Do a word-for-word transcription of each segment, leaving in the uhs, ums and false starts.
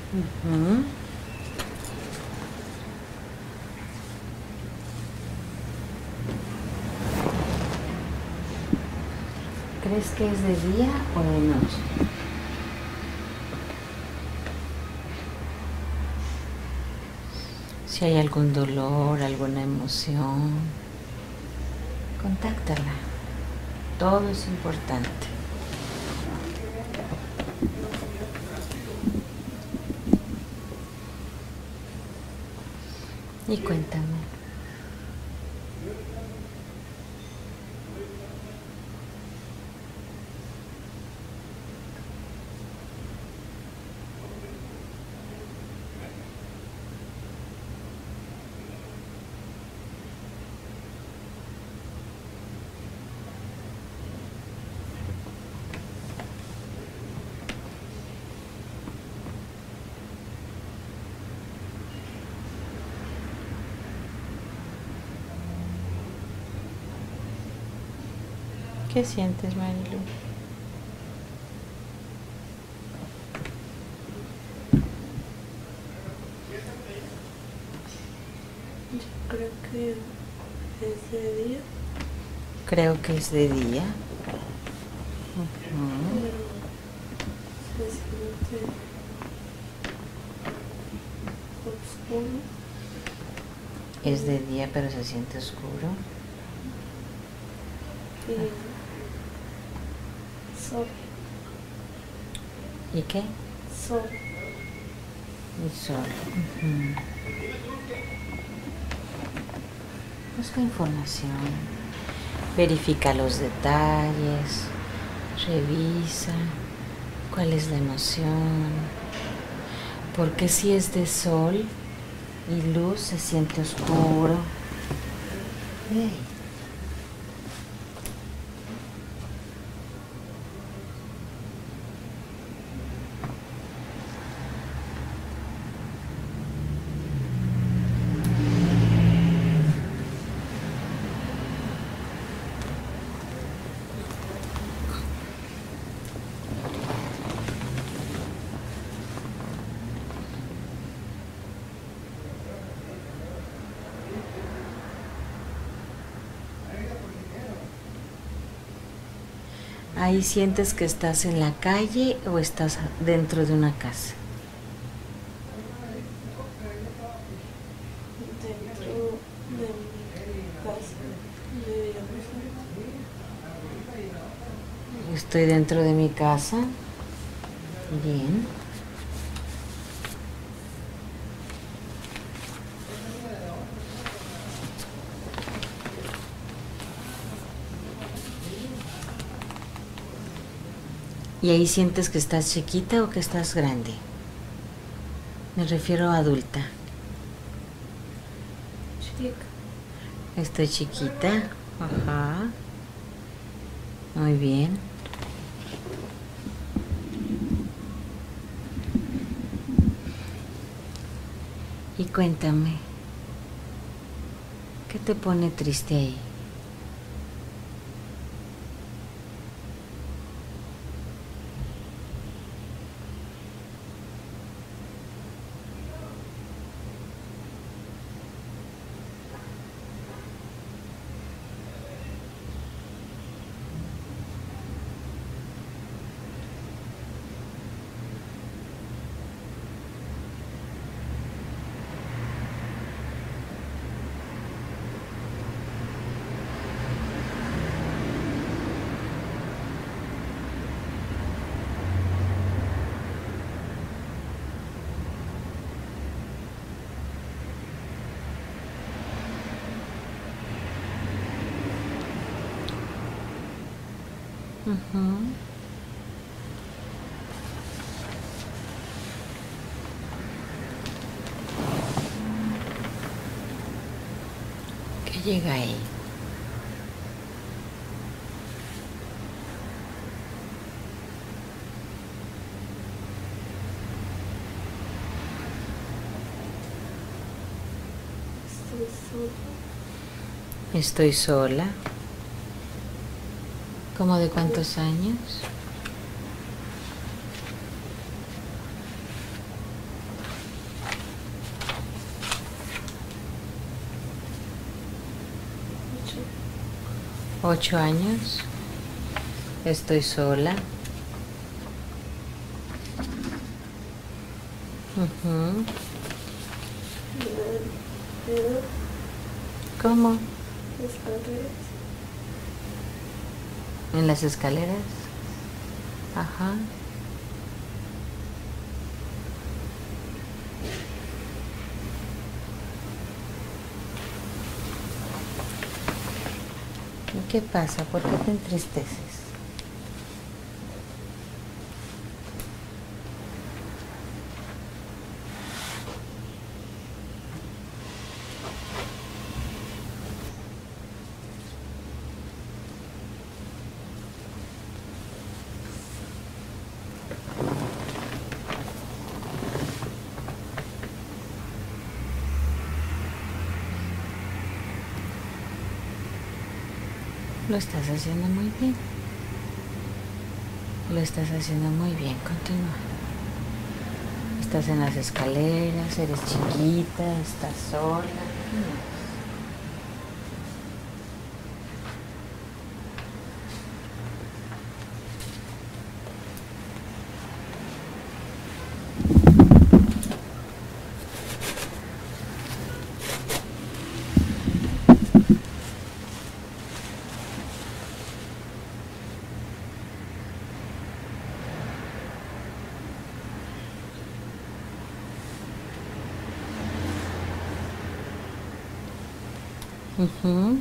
Uh-huh. ¿Crees que es de día o de noche? Si hay algún dolor, alguna emoción, contáctala. Todo es importante. Y cuéntame. ¿Qué sientes, Marilu? Yo creo que es de día. Creo que es de día. Uh-huh. Pero se siente oscuro. Es de día, pero se siente oscuro. Y sol. ¿Y qué? Sol. El sol. Uh-huh. Busca información. Verifica los detalles. Revisa cuál es la emoción. Porque si es de sol y luz se siente oscuro. Hey. ¿Ahí sientes que estás en la calle o estás dentro de una casa? Dentro de mi casa, deberíamos estar. Estoy dentro de mi casa. Bien. ¿Y ahí sientes que estás chiquita o que estás grande? Me refiero a adulta. Chica. Estoy chiquita. Ajá. Muy bien. Y cuéntame, ¿qué te pone triste ahí? Uh-huh. ¿Qué llega ahí? Estoy sola. Estoy sola. ¿Cómo de cuántos años? Ocho años. Estoy sola. Uh-huh. ¿Cómo? Escaleras. ¿En las escaleras? Ajá. ¿Y qué pasa? ¿Por qué te entristeces? Lo estás haciendo muy bien. Lo estás haciendo muy bien. Continúa. Estás en las escaleras, eres chiquita, estás sola. Uh-huh.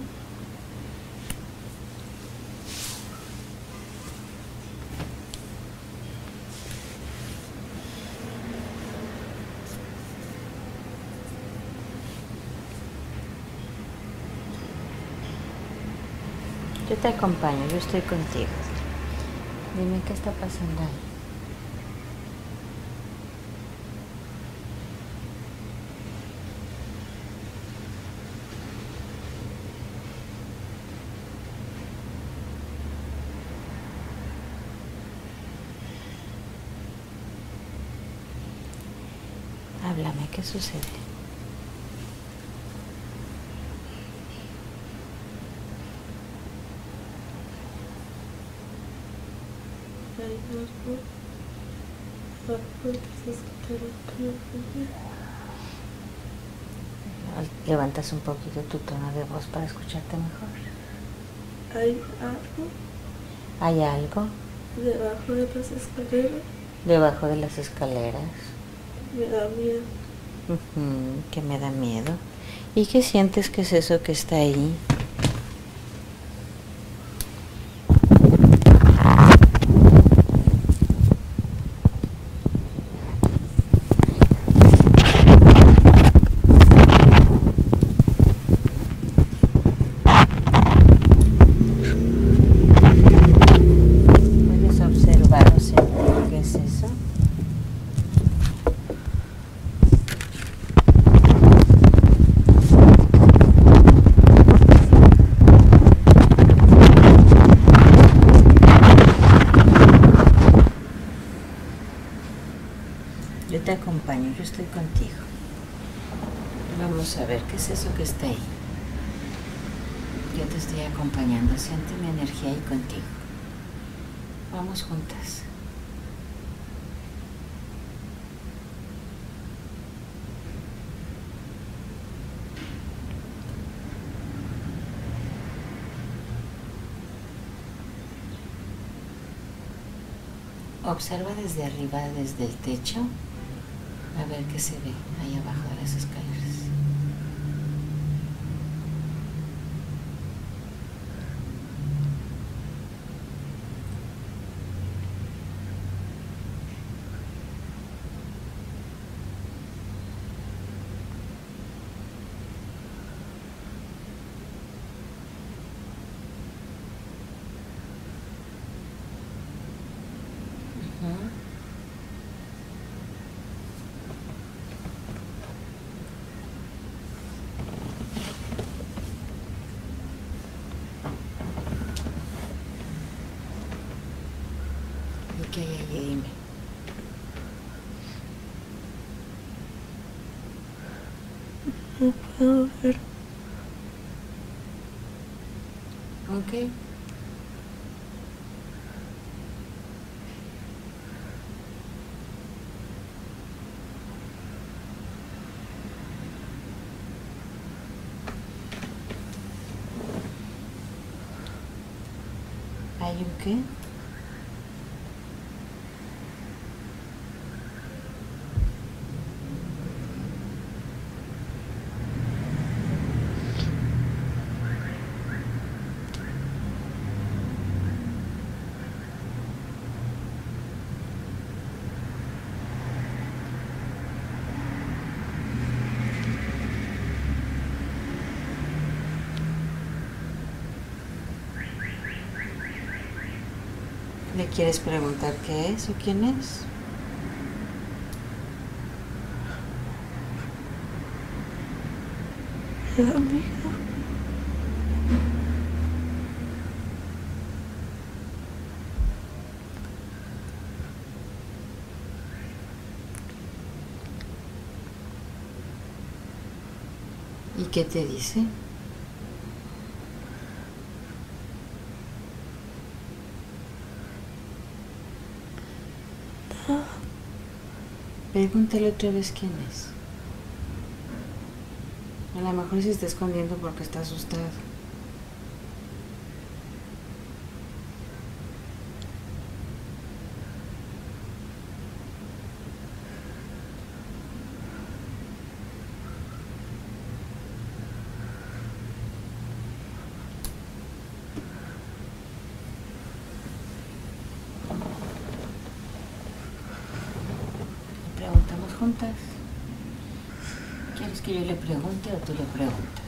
Yo te acompaño, yo estoy contigo. Dime qué está pasando ahí. Háblame, ¿qué sucede? Hay algo bajo las escaleras que no puedo ver. Levantas un poquito tu tono de voz para escucharte mejor. Hay algo ¿Hay algo debajo de las escaleras. debajo de las escaleras? Me da miedo. Uh-huh, que me da miedo. ¿Y qué sientes que es eso que está ahí? ¿Puedes observar o sentir qué es eso? Yo te acompaño, yo estoy contigo. Vamos a ver qué es eso que está ahí. Yo te estoy acompañando, siente mi energía ahí contigo. Vamos juntas. Observa desde arriba, desde el techo, a ver qué se ve ahí abajo de las escaleras. Ujú. ¿Y qué hay allí? Dime. No puedo ver. Ok. ¿Hay un qué? ¿Le quieres preguntar qué es o quién es? Es amiga. ¿Y qué te dice? No. Pregúntale otra vez quién es. A lo mejor se está escondiendo porque está asustado. ¿Le preguntamos juntas? ¿Quieres que yo le pregunte o tú le preguntas?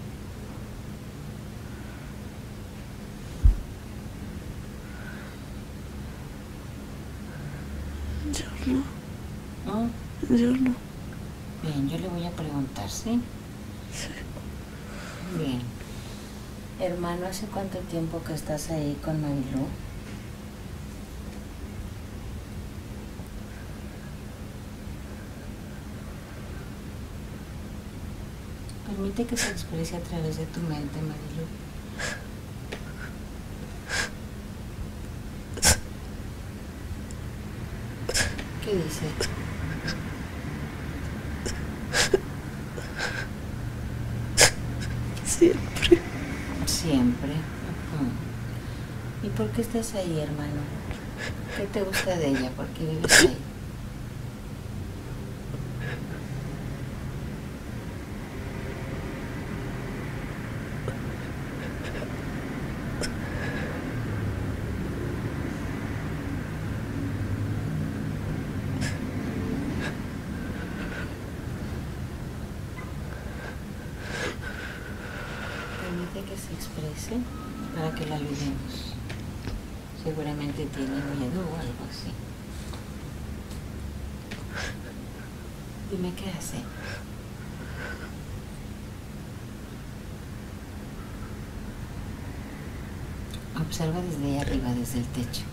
Yo no. ¿No? Yo no. Bien, yo le voy a preguntar, ¿sí? Sí. Bien. Hermano, ¿hace cuánto tiempo que estás ahí con Marilú? Permite que se exprese a través de tu mente, Marilú. ¿Qué dice? Siempre. Siempre. Ujú. ¿Y por qué estás ahí, hermano? ¿Qué te gusta de ella? ¿Por qué vives ahí? Permite que se exprese para que la ayudemos. Seguramente tiene miedo o algo así. Dime qué hace. Observa desde ahí arriba, desde el techo.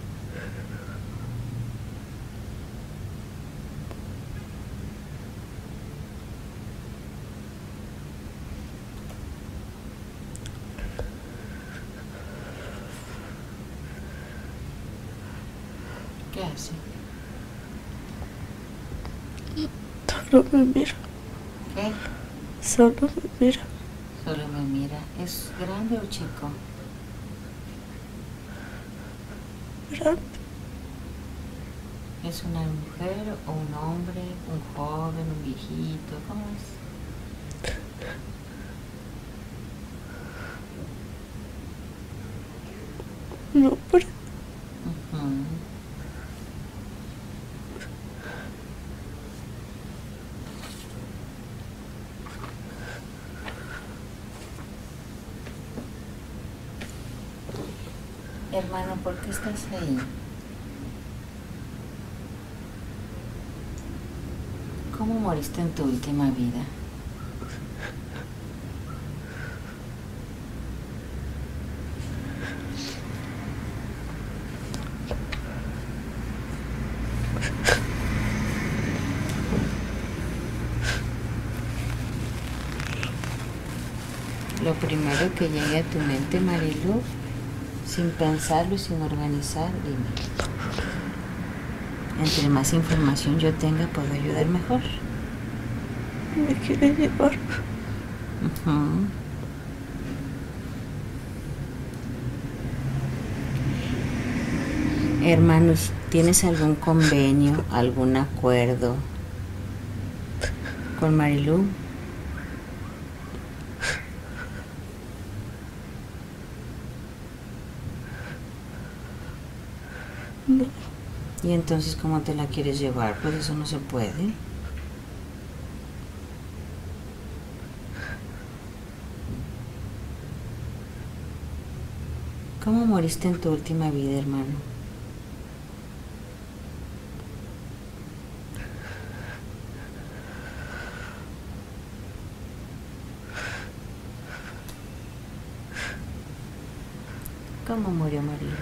¿Qué hace? Solo me mira. ¿Qué? Solo me mira. Solo me mira. ¿Es grande o chico? Grande. ¿Es una mujer o un hombre, un joven, un viejito? ¿Cómo es? Un hombre. Ujú. Hermano, ¿por qué estás ahí? ¿Cómo moriste en tu última vida? Lo primero que llegue a tu mente, Marilú, sin pensarlo y sin organizar, dime. Entre más información yo tenga, puedo ayudar mejor. Me quiere llevar. Uh-huh. Hermanos, ¿tienes algún convenio, algún acuerdo con Marilú? No. ¿Y entonces cómo te la quieres llevar? Pues eso no se puede. ¿Cómo moriste en tu última vida, hermano? ¿Cómo murió Marilú?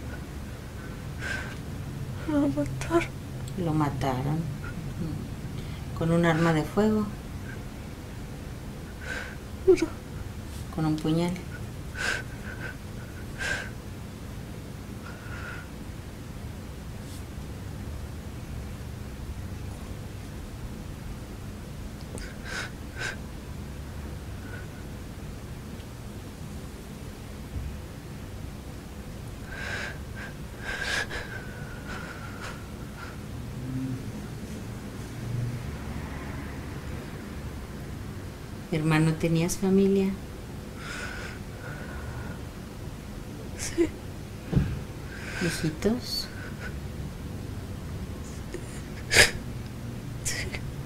Lo mataron. Lo mataron. ¿Con un arma de fuego? No. ¿Con un puñal? Hermano, ¿tenías familia? Sí. ¿Hijitos? Sí.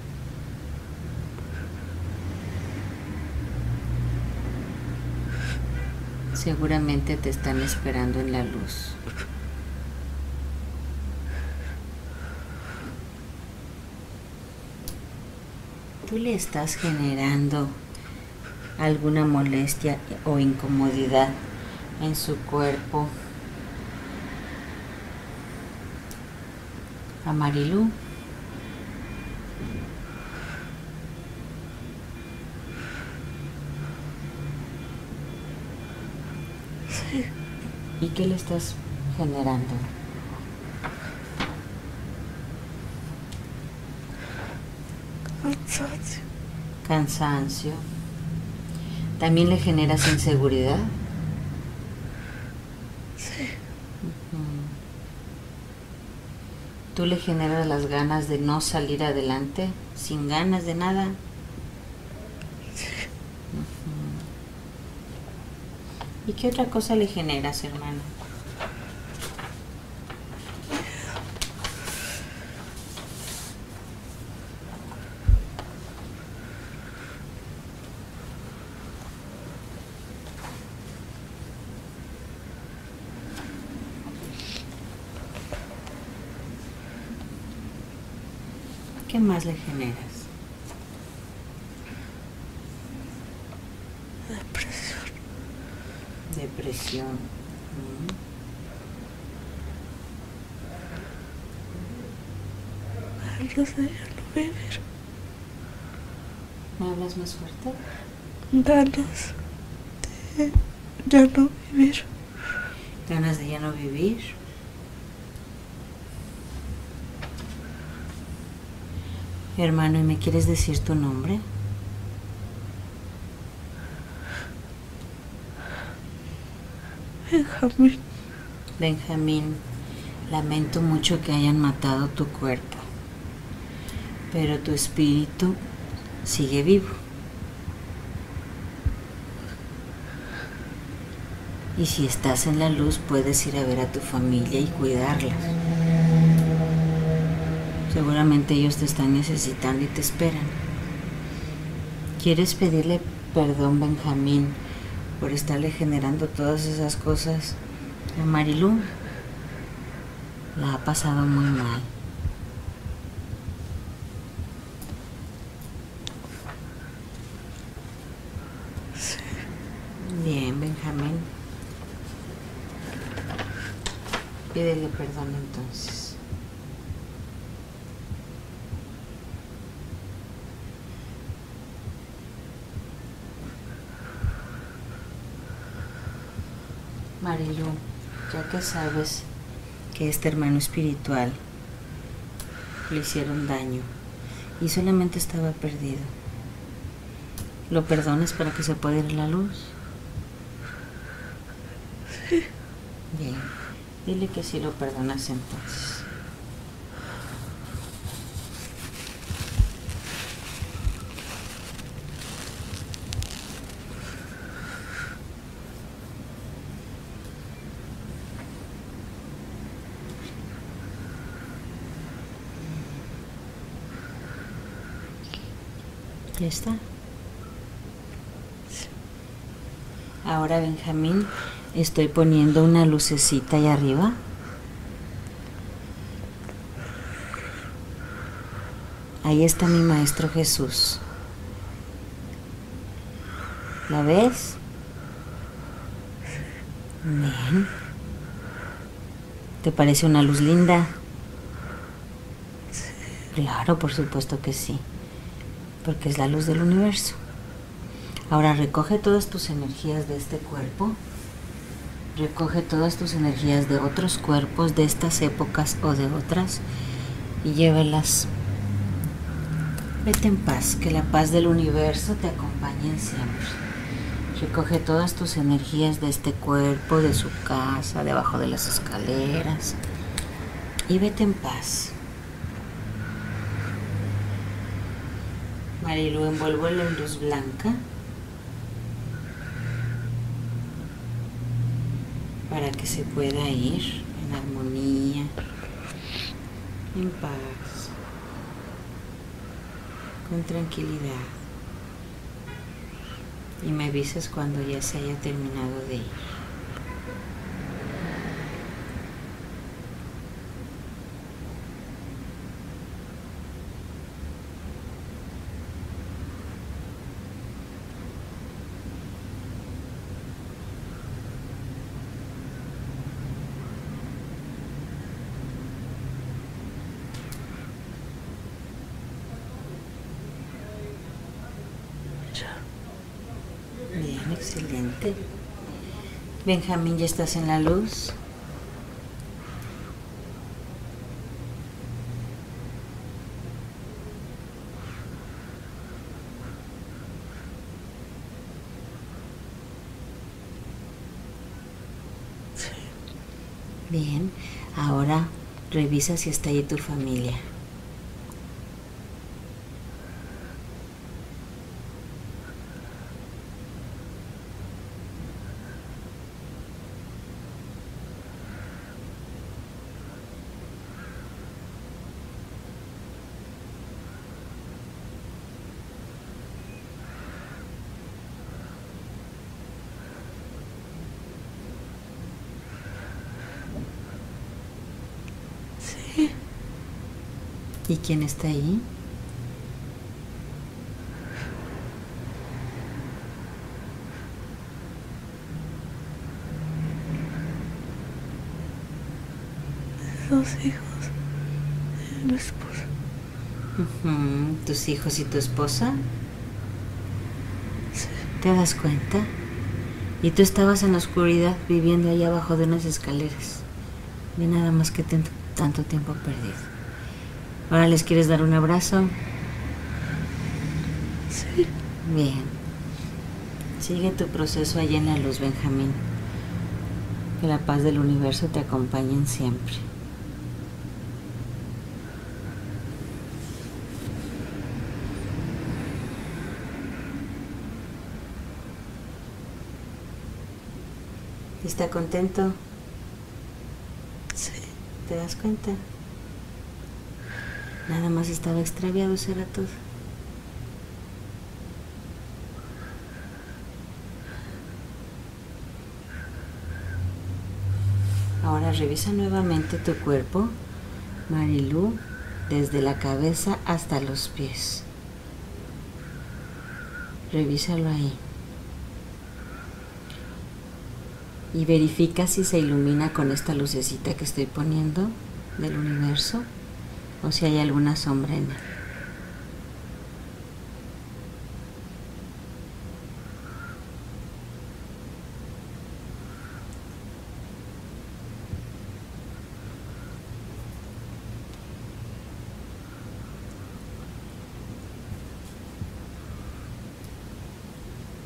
Seguramente te están esperando en la luz. ¿Tú le estás generando alguna molestia o incomodidad en su cuerpo a Marilú? Sí. ¿Y qué le estás generando? Cansancio. Cansancio. ¿También le generas inseguridad? Sí. Ujú. ¿Tú le generas las ganas de no salir adelante? ¿Sin ganas de nada? Sí. Ujú. ¿Y qué otra cosa le generas, hermano? ¿Qué más le generas? Depresión. Depresión. Mm. Ganas de ya no vivir. ¿Me hablas más fuerte? Ganas de ya no vivir. ¿Ganas de ya no vivir? Hermano, ¿y me quieres decir tu nombre? Benjamín. Benjamín, lamento mucho que hayan matado tu cuerpo, pero tu espíritu sigue vivo. Y si estás en la luz, puedes ir a ver a tu familia y cuidarla. Seguramente ellos te están necesitando y te esperan. ¿Quieres pedirle perdón, Benjamín, por estarle generando todas esas cosas a Marilú? La ha pasado muy mal. Sí. Bien, Benjamín. Pídele perdón entonces. Marilú, ya que sabes que este hermano espiritual le hicieron daño y solamente estaba perdido, ¿lo perdonas para que se pueda ir la luz? Sí. Bien. Dile que sí lo perdonas entonces. Ya está. Ahora, Benjamín, estoy poniendo una lucecita ahí arriba. Ahí está mi Maestro Jesús. ¿La ves? Bien. ¿Te parece una luz linda? Claro, por supuesto que sí. Porque es la luz del universo. Ahora recoge todas tus energías de este cuerpo. Recoge todas tus energías de otros cuerpos, de estas épocas o de otras, y llévelas. Vete en paz, que la paz del universo te acompañe siempre. Recoge todas tus energías de este cuerpo, de su casa, debajo de las escaleras, y vete en paz. Marilu, envuélvelo en luz blanca para que se pueda ir en armonía, en paz, con tranquilidad. Y me avisas cuando ya se haya terminado de ir. Bien, excelente. Benjamín, ¿ya estás en la luz? Sí. Bien, ahora revisa si está ahí tu familia. Sí. ¿Y quién está ahí? Dos hijos y mi esposa. Uh-huh. ¿Tus hijos y tu esposa? Sí. ¿Te das cuenta? Y tú estabas en la oscuridad viviendo ahí abajo de unas escaleras. Ve nada más que ten- tanto tiempo perdido. ¿Ahora les quieres dar un abrazo? Sí. Bien. Sigue tu proceso allá en la luz, Benjamín. Que la paz del universo te acompañe siempre. ¿Está contento? Sí. ¿Te das cuenta? Nada más estaba extraviado, eso era todo. Ahora revisa nuevamente tu cuerpo, Marilu, desde la cabeza hasta los pies. Revísalo ahí. Y verifica si se ilumina con esta lucecita que estoy poniendo del universo o si hay alguna sombra en él.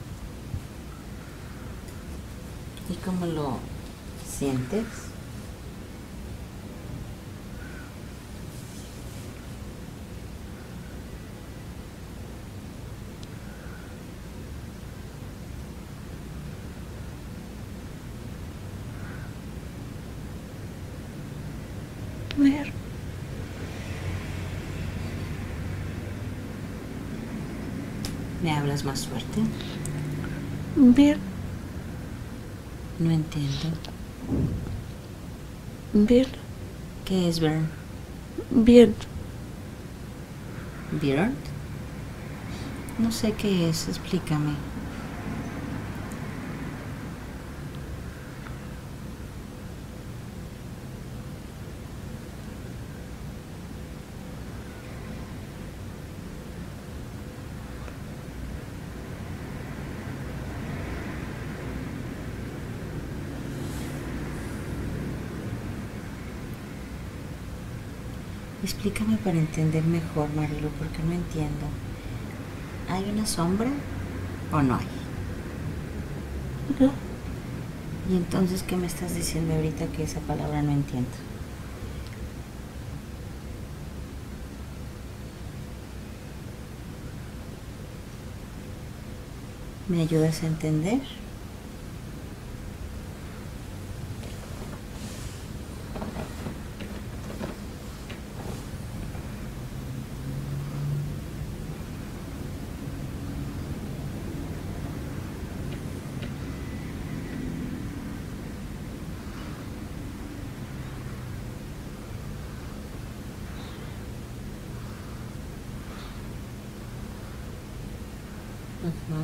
¿Y cómo lo sientes? ¿Me hablas más fuerte? Bien, No entiendo. bien, ¿Qué es burn? bien. ¿Beard? No sé qué es, explícame. Explícame para entender mejor, Marilu, porque no entiendo. ¿Hay una sombra o no hay? No, ¿Y entonces qué me estás diciendo ahorita que esa palabra no entiendo? ¿Me ayudas a entender? Ujú.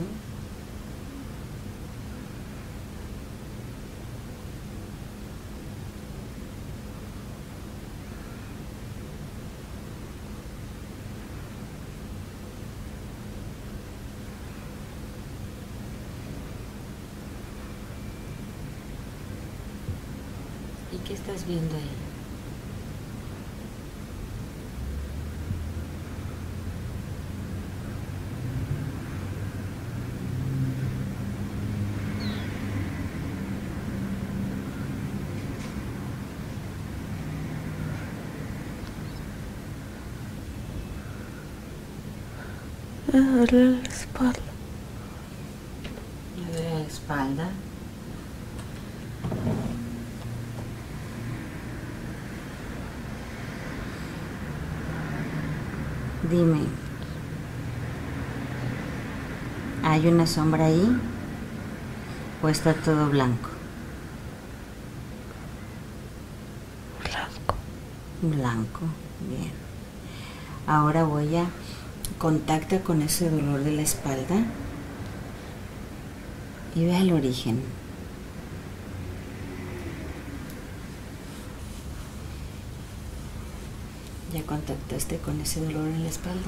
¿Y qué estás viendo ahí? me duele la espalda. Me duele la espalda. Dime, ¿hay una sombra ahí o está todo blanco? Blanco. Blanco, bien. Ahora voy a contacta con ese dolor de la espalda y ve al origen. ¿Ya contactaste con ese dolor en la espalda?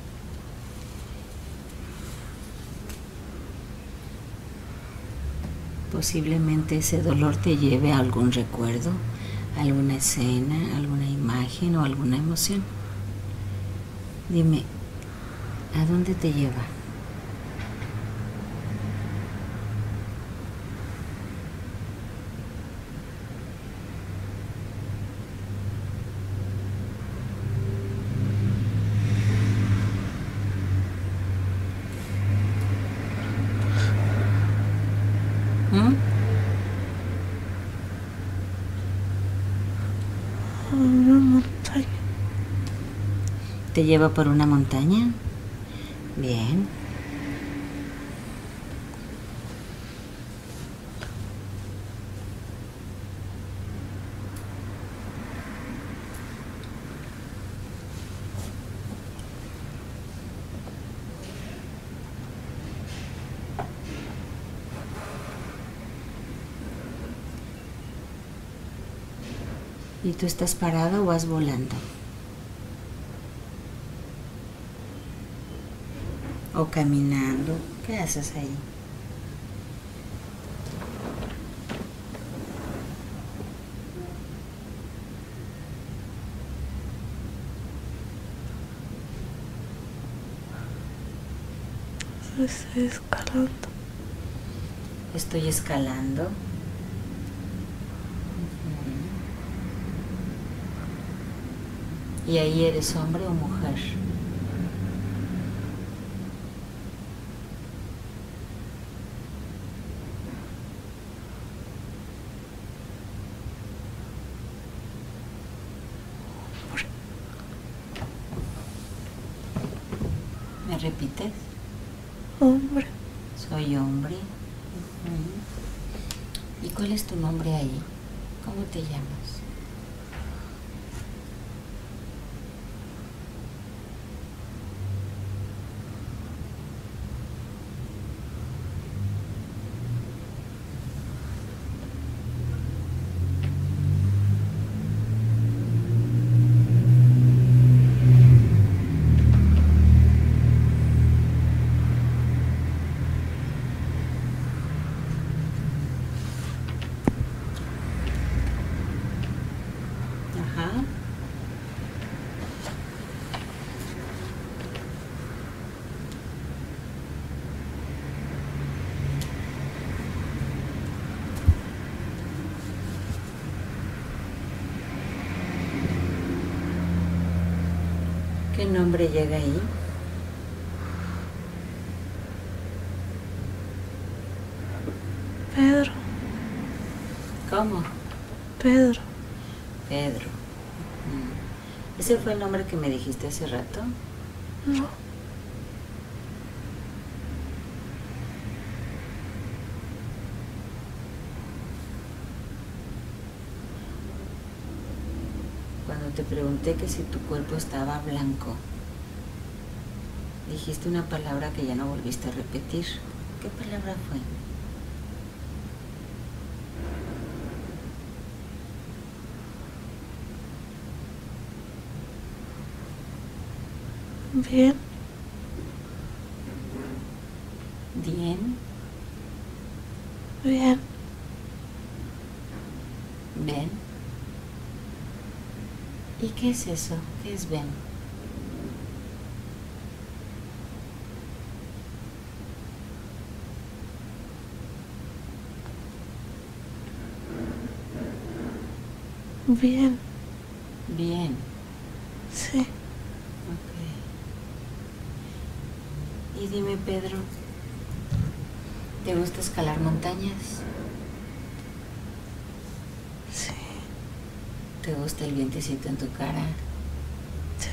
Posiblemente ese dolor te lleve a algún recuerdo, alguna escena, alguna imagen o alguna emoción. Dime, ¿a dónde te lleva? ¿Mm? A una montaña. ¿Te lleva por una montaña? Bien. ¿Y tú estás parado o vas volando? ¿O caminando? ¿Qué haces ahí? Estoy escalando. Estoy escalando. Ujú. ¿Y ahí eres hombre o mujer? ¿Me repites? Hombre. Soy hombre. Uh-huh. ¿Y cuál es tu nombre ahí? ¿Cómo te llamas? Ajá. ¿Qué nombre llega ahí? Pedro. ¿Cómo? Pedro. Pedro. ¿Ese fue el nombre que me dijiste hace rato? No. Cuando te pregunté que si tu cuerpo estaba blanco, dijiste una palabra que ya no volviste a repetir. ¿Qué palabra fue? Bien. Bien. Bien. Ven. ¿Y qué es eso? ¿Qué es ven? Bien. Bien. Sí. Ok. Y dime, Pedro, ¿te gusta escalar montañas? Sí. ¿Te gusta el vientecito en tu cara? Sí.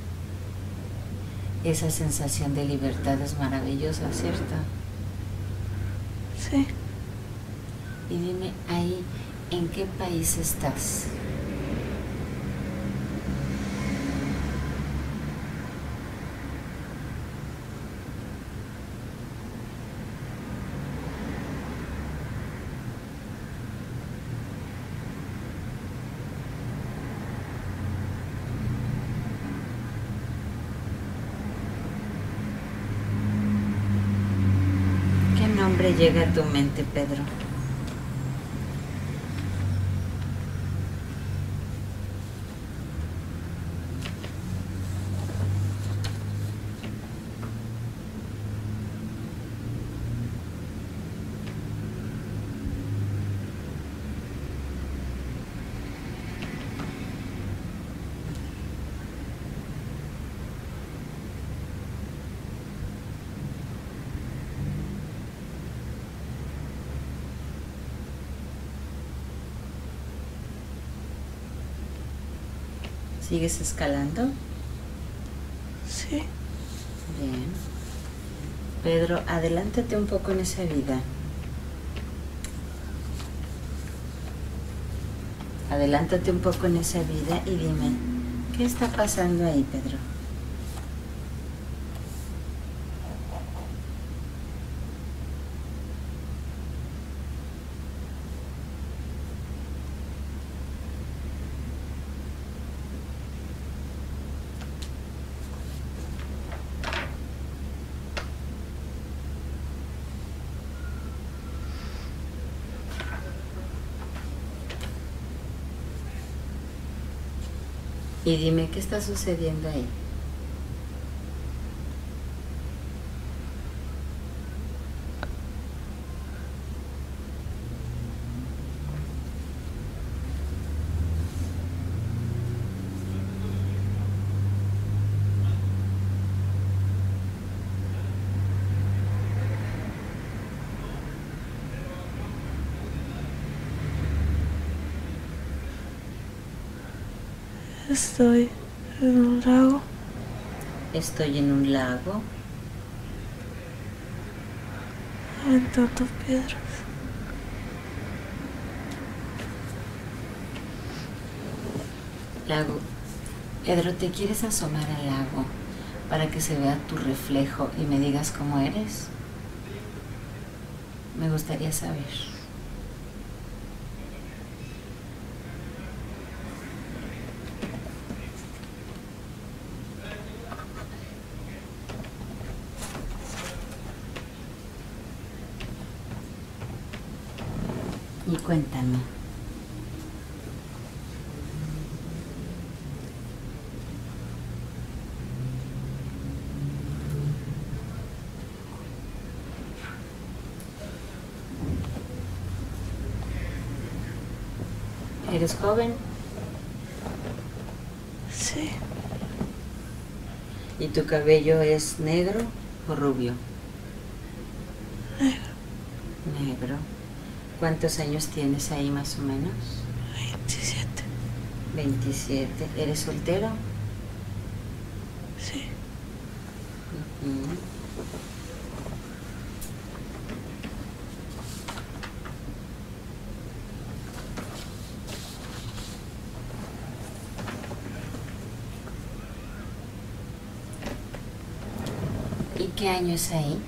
Esa sensación de libertad es maravillosa, ¿cierto? Sí. Y dime, ahí, ¿en qué país estás? ¿Qué nombre llega a tu mente, Pedro? ¿Sigues escalando? Sí. Bien. Pedro, adelántate un poco en esa vida. Adelántate un poco en esa vida y dime, ¿qué está pasando ahí, Pedro? Y dime, ¿qué está sucediendo ahí? Estoy en un lago. Estoy en un lago. aventando piedras. Lago. Pedro, ¿te quieres asomar al lago para que se vea tu reflejo y me digas cómo eres? Me gustaría saber. Y cuéntame. ¿Eres joven? Sí. ¿Y tu cabello es negro o rubio? Negro. Negro. ¿Cuántos años tienes ahí más o menos? veintisiete. veintisiete. ¿Eres soltero? Sí. Uh-huh. ¿Y qué año es ahí?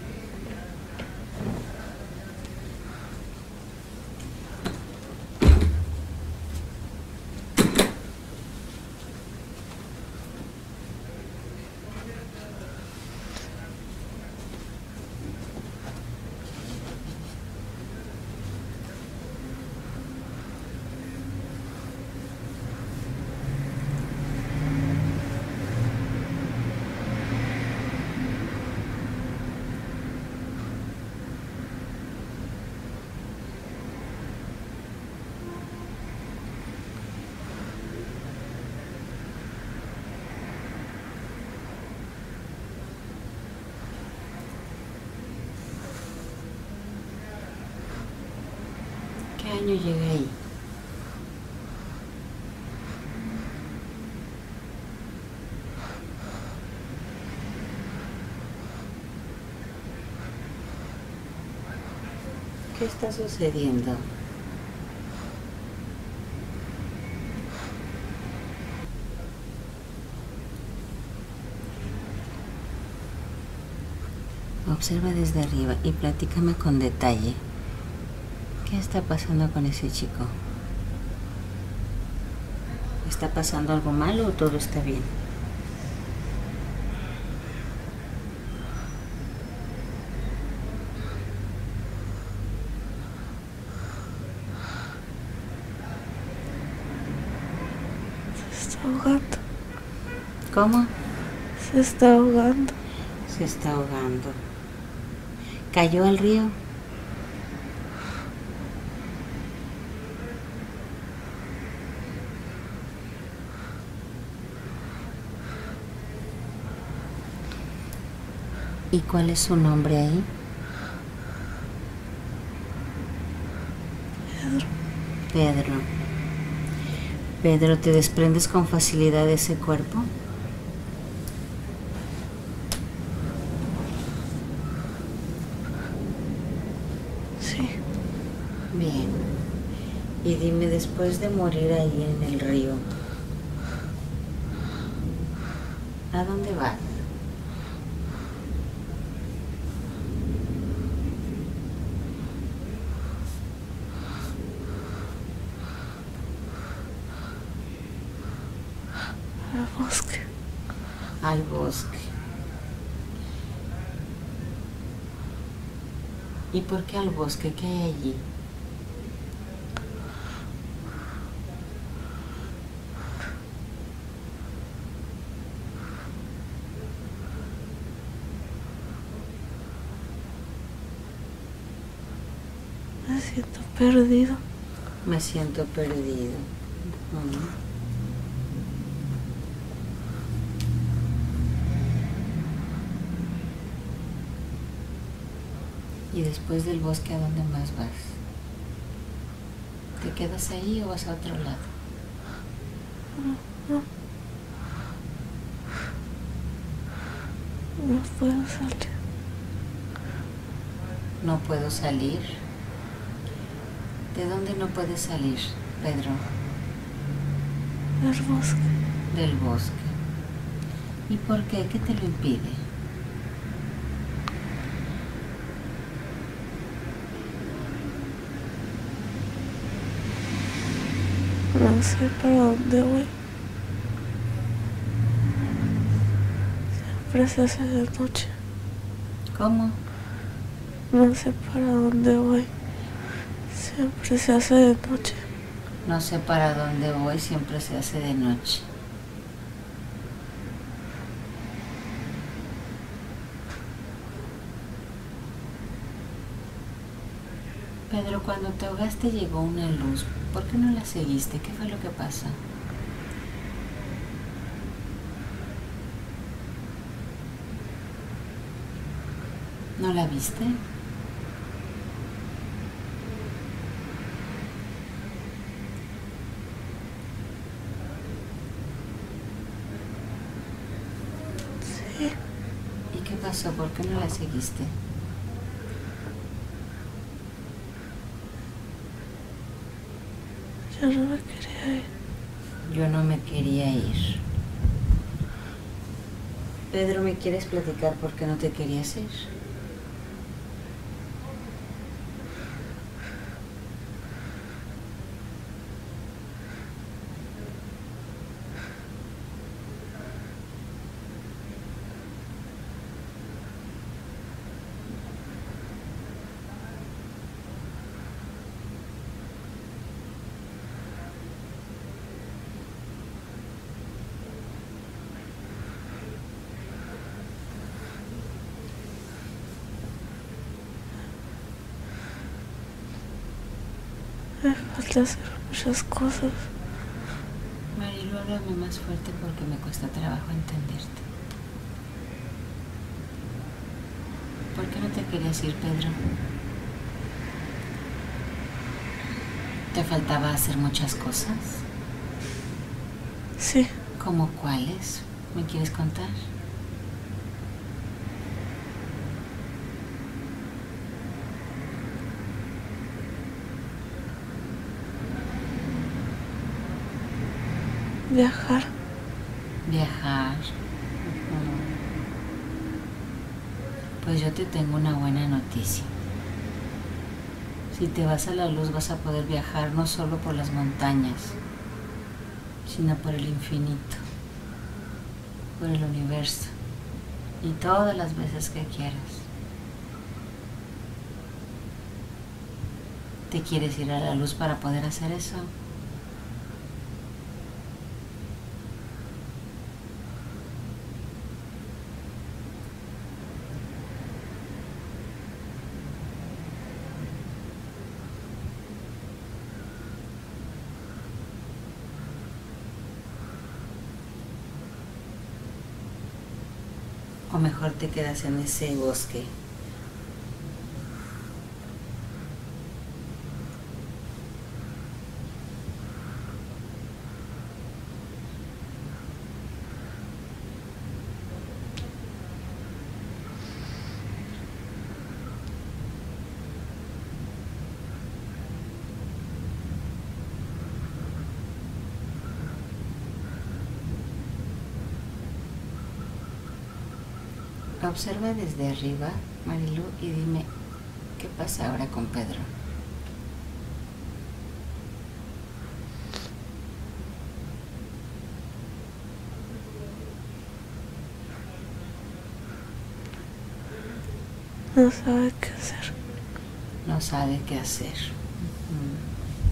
¿Qué año llegué ahí? ¿Qué está sucediendo? Observa desde arriba y platícame con detalle. ¿Qué está pasando con ese chico? ¿Está pasando algo malo o todo está bien? Se está ahogando. ¿Cómo? Se está ahogando. Se está ahogando. ¿Cayó al río? ¿Y cuál es su nombre ahí? Pedro. Pedro. Pedro, ¿te desprendes con facilidad de ese cuerpo? Sí. Bien. Y dime, después de morir ahí en el río, ¿a dónde vas? Al bosque. Al bosque. ¿Y por qué al bosque? ¿Qué hay allí? Me siento perdido. Me siento perdido. Uh-huh. ¿Y después del bosque a dónde más vas? ¿Te quedas ahí o vas a otro lado? No, no. No puedo salir. No puedo salir. ¿De dónde no puedes salir, Pedro? Del bosque. Del bosque. ¿Y por qué? ¿Qué te lo impide? No sé para dónde voy. Siempre se hace de noche. ¿Cómo? No sé para dónde voy. Siempre se hace de noche. No sé para dónde voy, siempre se hace de noche. Pedro, cuando te ahogaste llegó una luz. ¿Por qué no la seguiste? ¿Qué fue lo que pasó? ¿No la viste? Sí. ¿Y qué pasó? ¿Por qué no la seguiste? Yo no me quería ir. Yo no me quería ir. Pedro, ¿me quieres platicar por qué no te querías ir? Me falta hacer muchas cosas. Marilu, háblame más fuerte porque me cuesta trabajo entenderte. ¿Por qué no te querías ir, Pedro? ¿Te faltaba hacer muchas cosas? Sí. ¿Cómo cuáles? ¿Me quieres contar? Viajar. Viajar. Pues yo te tengo una buena noticia. Si te vas a la luz vas a poder viajar no solo por las montañas, sino por el infinito, por el universo y todas las veces que quieras. ¿Te quieres ir a la luz para poder hacer eso? O mejor te quedas en ese bosque. Observa desde arriba, Marilu, y dime, ¿qué pasa ahora con Pedro? No sabe qué hacer. No sabe qué hacer. Mm.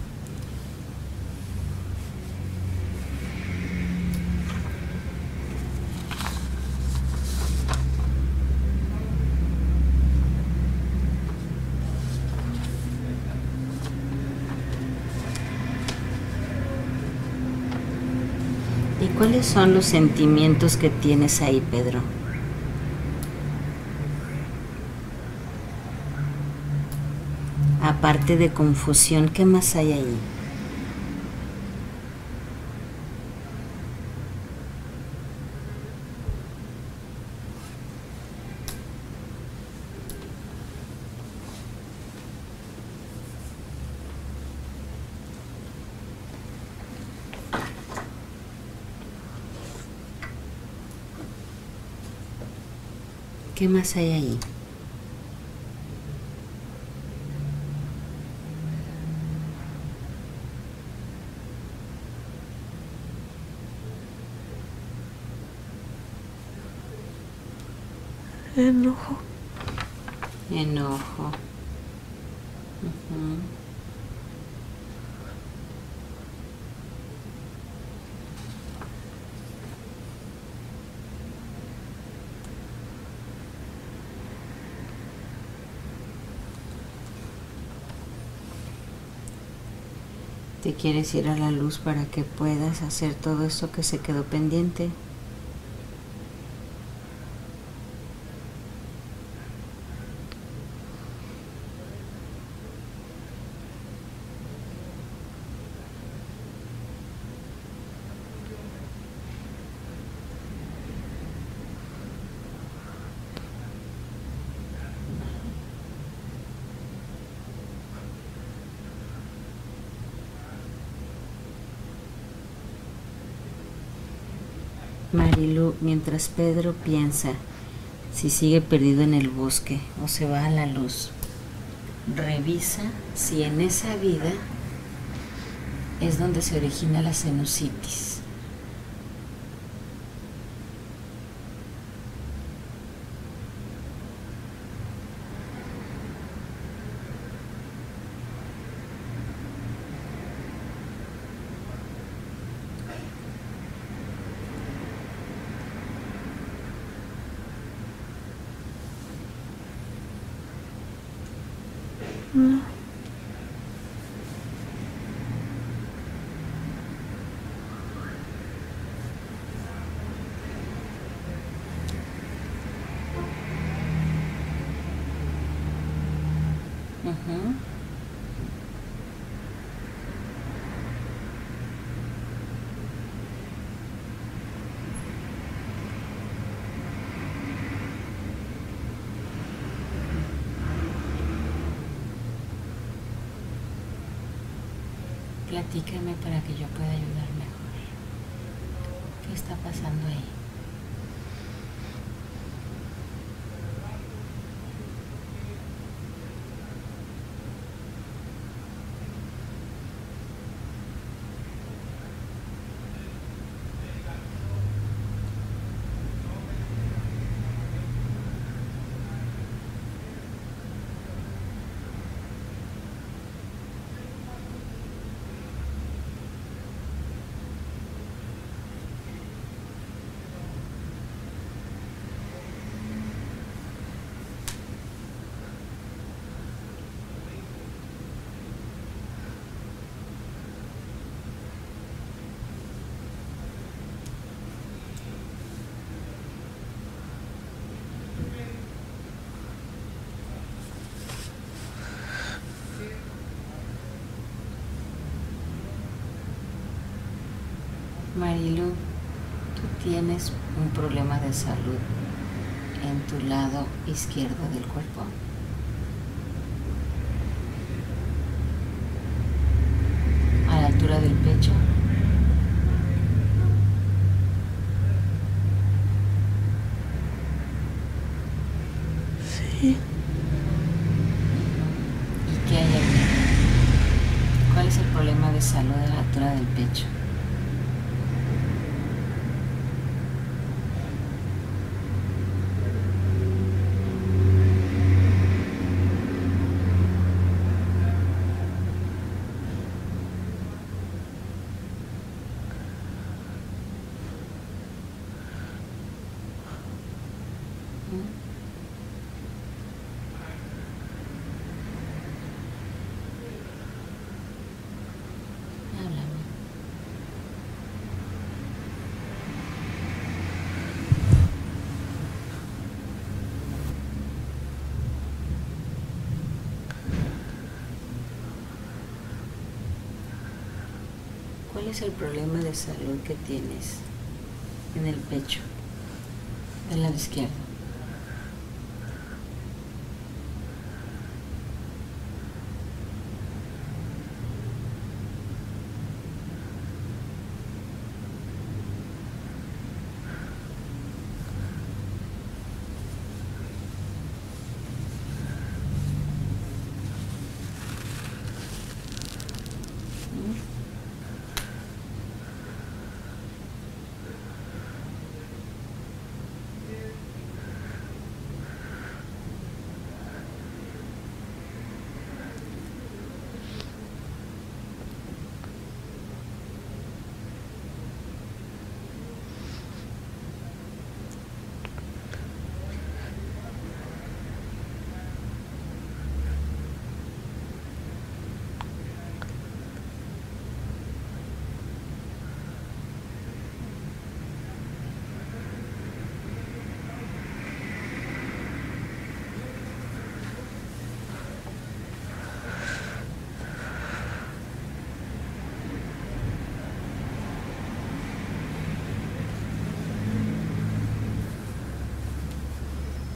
¿Y cuáles son los sentimientos que tienes ahí, Pedro? Aparte de confusión, ¿qué más hay ahí? ¿Qué más hay ahí? Enojo. Enojo. Uh-huh. Te quieres ir a la luz para que puedas hacer todo eso que se quedó pendiente. Marilu, mientras Pedro piensa si sigue perdido en el bosque o se va a la luz, revisa si en esa vida es donde se origina la sinusitis. No. Uh-huh. Platícame para que yo pueda ayudar mejor. ¿Qué está pasando ahí? Marilu, tú tienes un problema de salud en tu lado izquierdo del cuerpo. A la altura del pecho. Sí. ¿Y qué hay ahí? ¿Cuál es el problema de salud a la altura del pecho? Háblame. ¿Cuál es el problema de salud que tienes en el pecho, del lado izquierdo?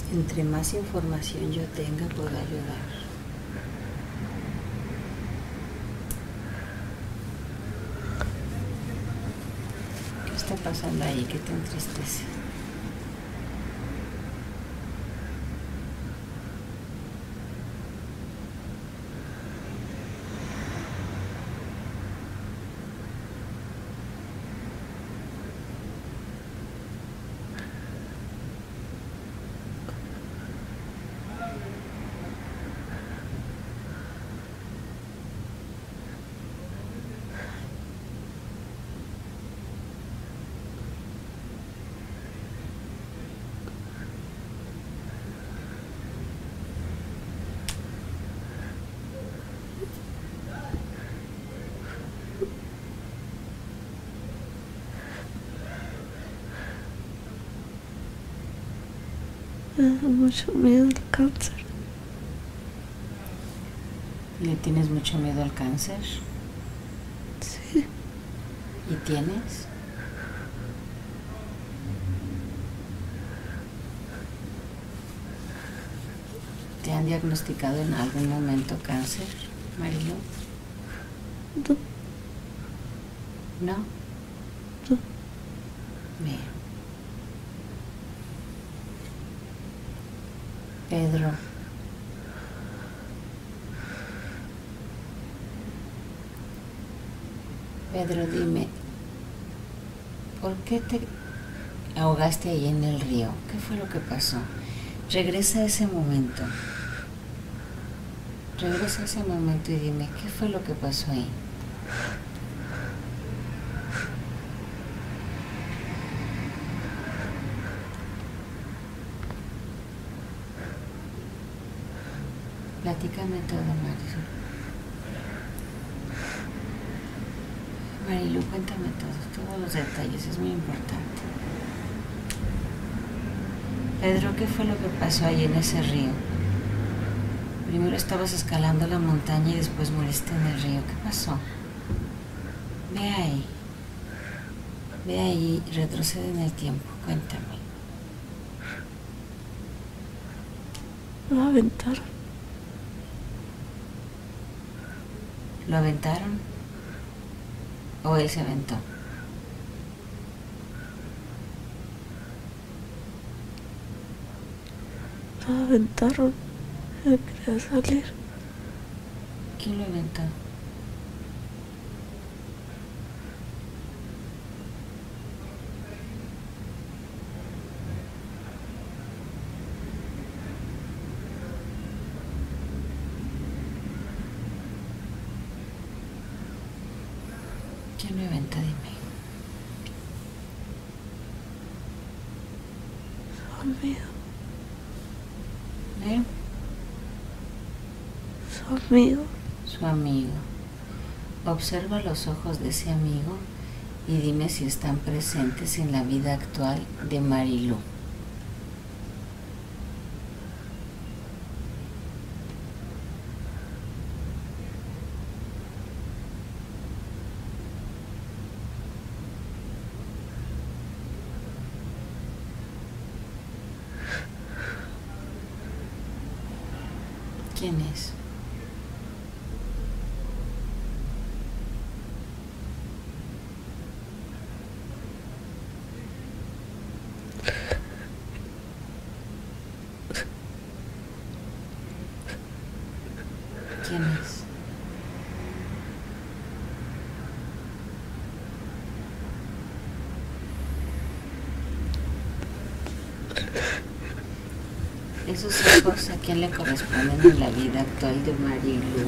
Entre más información yo tenga, puedo ayudar. ¿Qué está pasando ahí? ¿Qué te entristece? Me da mucho miedo el cáncer. ¿Le tienes mucho miedo al cáncer? Sí. ¿Y tienes? ¿Te han diagnosticado en algún momento cáncer, Marilu? No. ¿No? No. Bien. Pedro. Pedro, dime, ¿por qué te ahogaste ahí en el río? ¿Qué fue lo que pasó? Regresa a ese momento. Regresa a ese momento y dime, ¿qué fue lo que pasó ahí? Platícame todo, Marilu. Marilu, cuéntame todo, todos los detalles, es muy importante. Pedro, ¿qué fue lo que pasó ahí en ese río? Primero estabas escalando la montaña y después moriste en el río. ¿Qué pasó? Ve ahí. Ve ahí y retrocede en el tiempo. Cuéntame. Lo aventaron. ¿Lo aventaron? ¿O él se aventó? Lo aventaron. Él quería salir. ¿Quién lo aventó? ¿Quién lo aventó? Dime. Su amigo. ¿Eh? Su amigo. Su amigo. Observa los ojos de ese amigo y dime si están presentes en la vida actual de Marilu. ¿Quién es? ¿Quién es? Esos ojos, ¿a quién le corresponden en la vida actual de Marilu?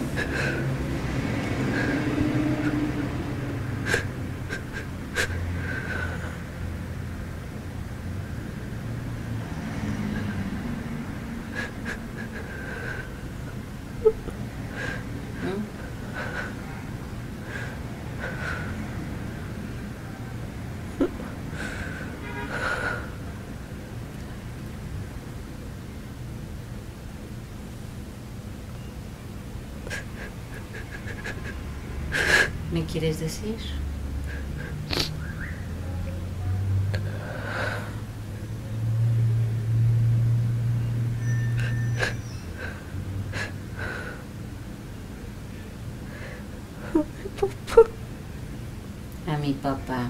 ¿Me quieres decir? papá.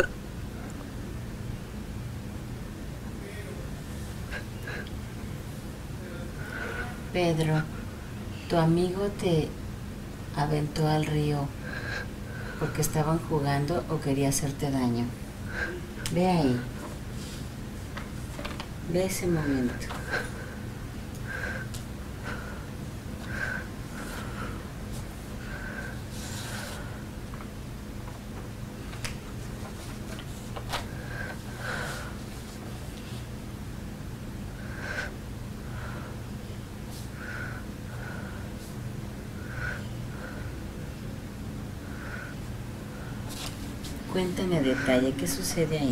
Pedro, tu amigo te aventó al río porque estaban jugando o quería hacerte daño. Ve ahí. Ve ese momento. Cuéntame a detalle qué sucede ahí.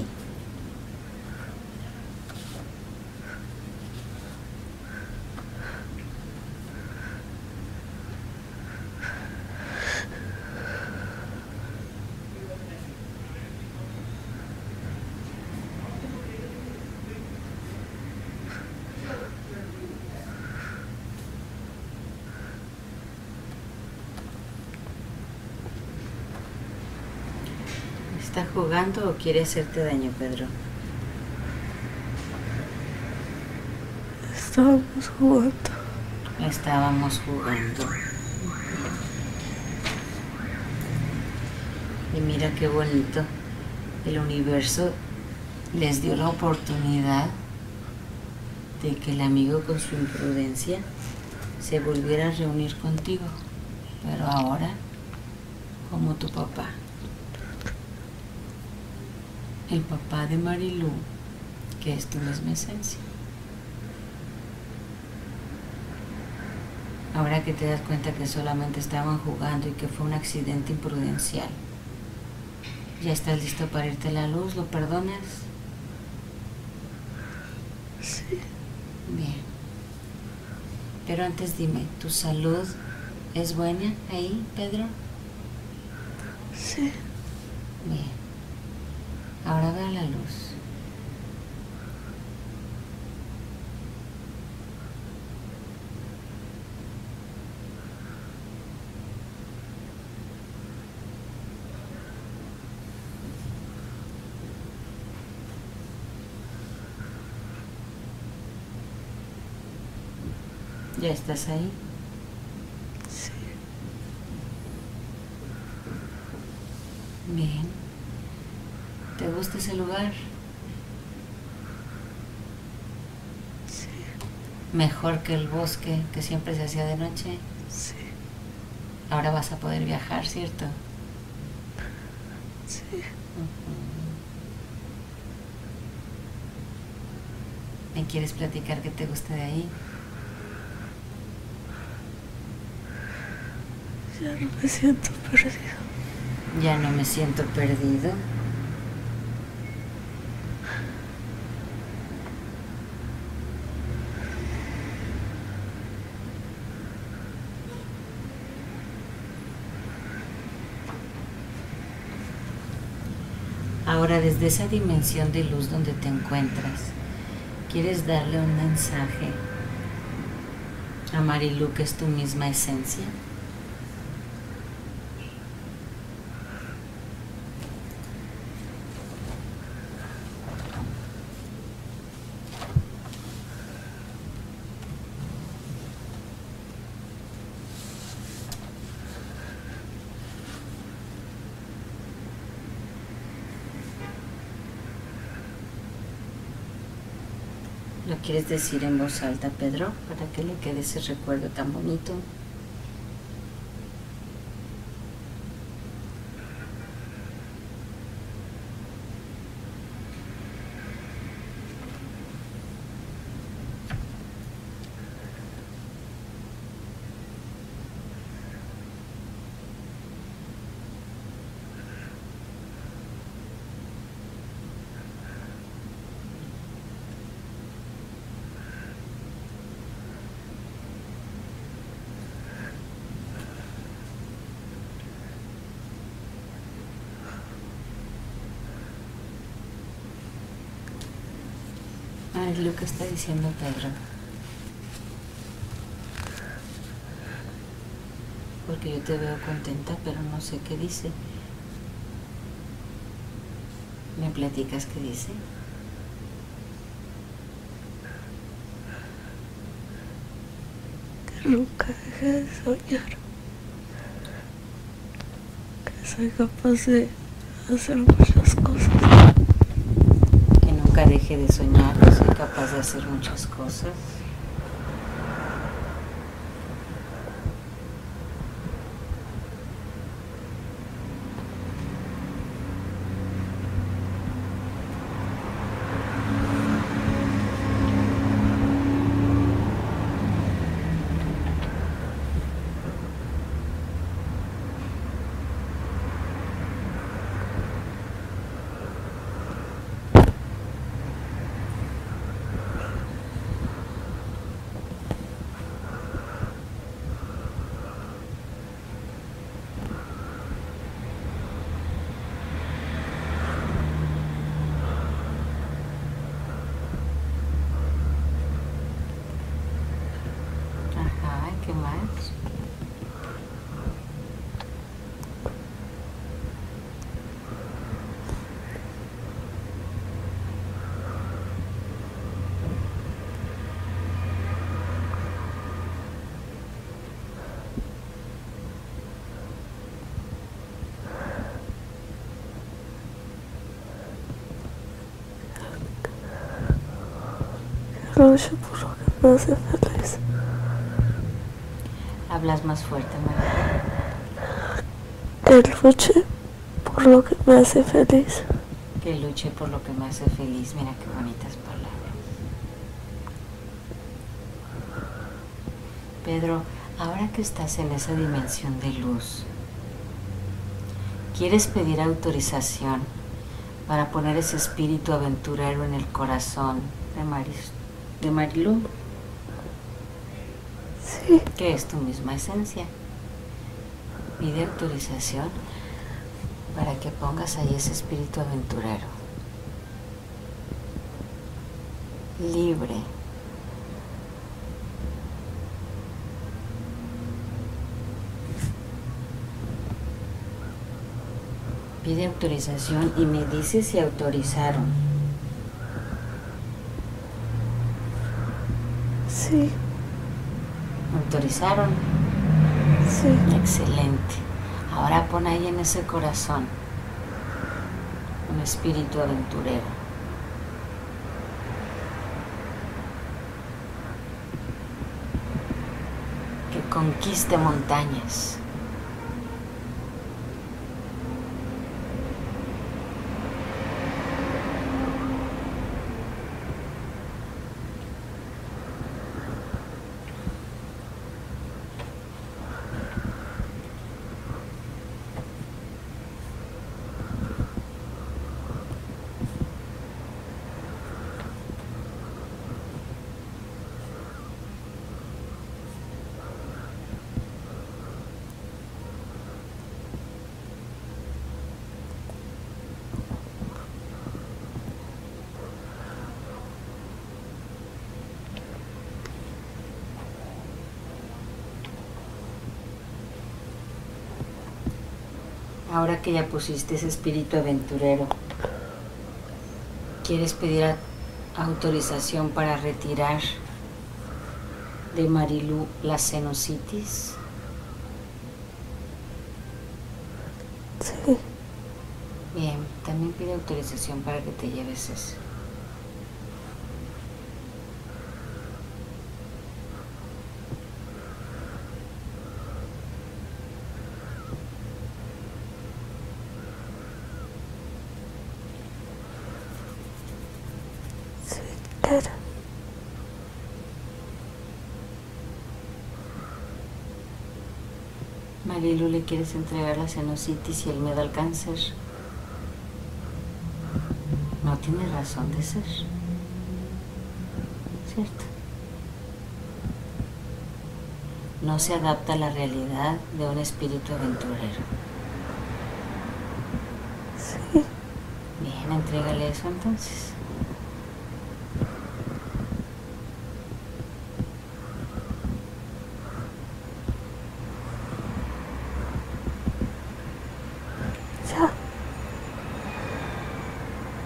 ¿Está jugando o quiere hacerte daño, Pedro? Estábamos jugando. Estábamos jugando. Y mira qué bonito. El universo les dio la oportunidad de que el amigo con su imprudencia se volviera a reunir contigo. Pero ahora, como tu papá. El papá de Marilú, que es tu misma esencia. Ahora que te das cuenta que solamente estaban jugando y que fue un accidente imprudencial, ¿ya estás listo para irte a la luz? ¿Lo perdonas? Sí. Bien. Pero antes dime, ¿tu salud es buena ahí, Pedro? Sí. Bien. Ahora ve a la luz. ¿Ya estás ahí? Sí. Bien. ¿Te gusta ese lugar? Sí. ¿Mejor que el bosque que siempre se hacía de noche? Sí. Ahora vas a poder viajar, ¿cierto? Sí. ¿Me quieres platicar qué te gusta de ahí? Ya no me siento perdido. Ya no me siento perdido. Ahora, desde esa dimensión de luz donde te encuentras, ¿quieres darle un mensaje a Marilú, que es tu misma esencia? ¿Lo quieres decir en voz alta, Pedro, para que le quede ese recuerdo tan bonito? Ah, es lo que está diciendo Pedro. Porque yo te veo contenta, pero no sé qué dice. ¿Me platicas qué dice? Que nunca deje de soñar. Que soy capaz de hacer muchas cosas. Que nunca deje de soñar, que soy capaz de hacer muchas cosas. ¿Qué más? Que luche por lo que me hace feliz. Hablas más fuerte, María. Que luche por lo que me hace feliz. Que luche por lo que me hace feliz. Mira qué bonitas palabras. Pedro, ahora que estás en esa dimensión de luz, ¿quieres pedir autorización para poner ese espíritu aventurero en el corazón de, Maris, de Marilu? Sí. Que es tu misma esencia. Pide autorización para que pongas ahí ese espíritu aventurero. Libre. Pide autorización y me dice si autorizaron. Sí. ¿Autorizaron? Sí. Excelente. Ahora pon ahí en ese corazón un espíritu aventurero. Que conquiste montañas. Ahora que ya pusiste ese espíritu aventurero, ¿quieres pedir a, autorización para retirar de Marilu la sinusitis? Sí. Bien, también pide autorización para que te lleves eso. Era. Marilu, ¿le quieres entregar la sinusitis y el miedo al cáncer? No tiene razón de ser, ¿cierto? No se adapta a la realidad de un espíritu aventurero. Sí. Bien, entrégale eso entonces. Ya.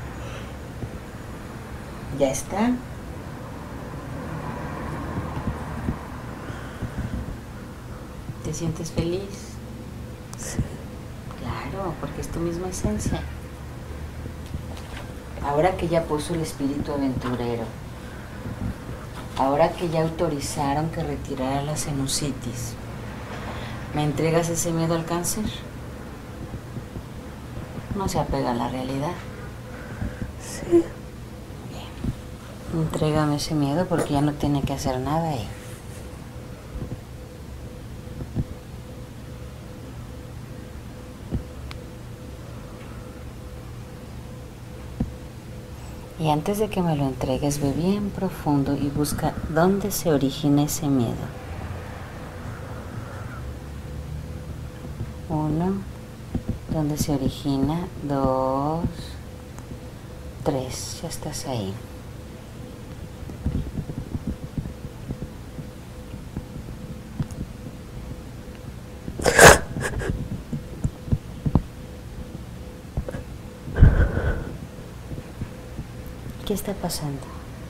¿Ya está? ¿Te sientes feliz? Sí. Claro, porque es tu misma esencia. Ahora que ya puso el espíritu aventurero, ahora que ya autorizaron que retirara la sinusitis, ¿me entregas ese miedo al cáncer? No se apega a la realidad. Sí. Bien. Entrégame ese miedo porque ya no tiene que hacer nada ahí. Y antes de que me lo entregues, ve bien profundo y busca dónde se origina ese miedo. Uno, dónde se origina. Dos, tres, ya estás ahí. ¿Qué está pasando?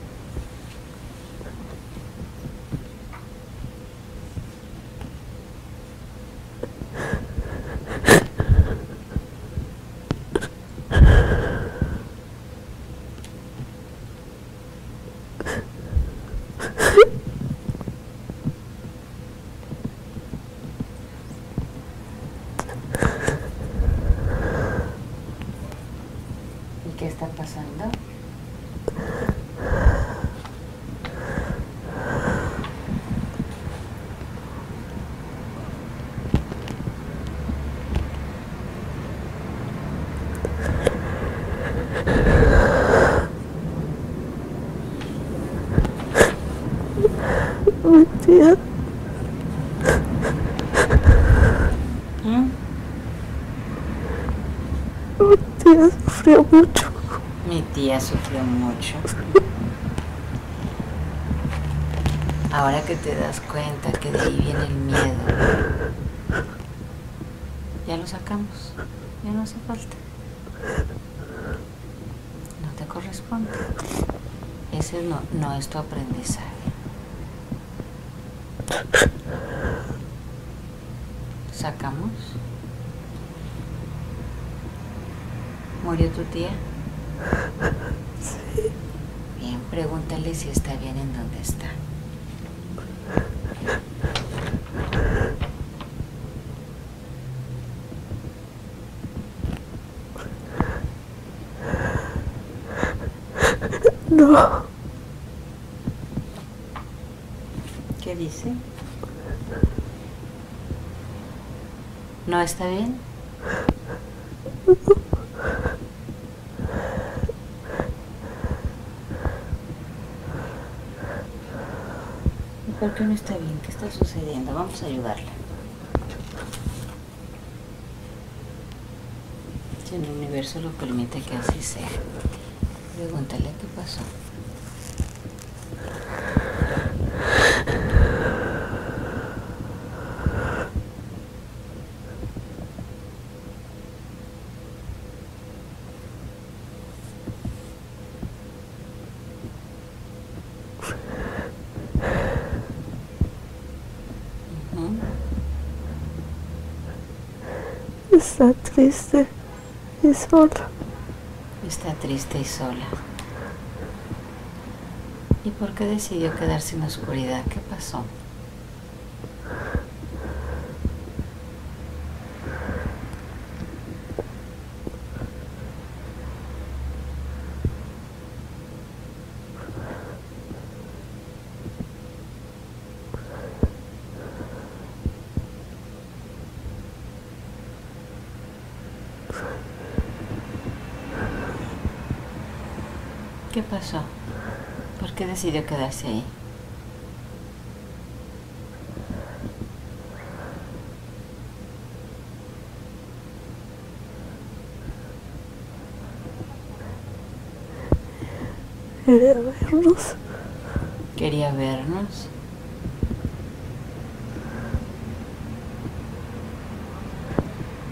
¿Y qué está pasando? Mi tía. ¿Mm? Mi tía sufrió mucho. Mi tía sufrió mucho. Ahora que te das cuenta que de ahí viene el miedo, ya lo sacamos, ya no hace falta. No te corresponde. Ese no, no es tu aprendizaje. ¿Sacamos? ¿Murió tu tía? Sí. Bien, pregúntale si está bien en donde está. No. ¿Qué dice? ¿No está bien? ¿Y por qué no está bien? ¿Qué está sucediendo? Vamos a ayudarla. Si el universo lo permite que así sea. Pregúntale qué pasó. Está triste y sola. Está triste y sola. ¿Y por qué decidió quedarse en la oscuridad? ¿Qué pasó? ¿Qué pasó? ¿Por qué decidió quedarse ahí? Quería vernos. Quería vernos.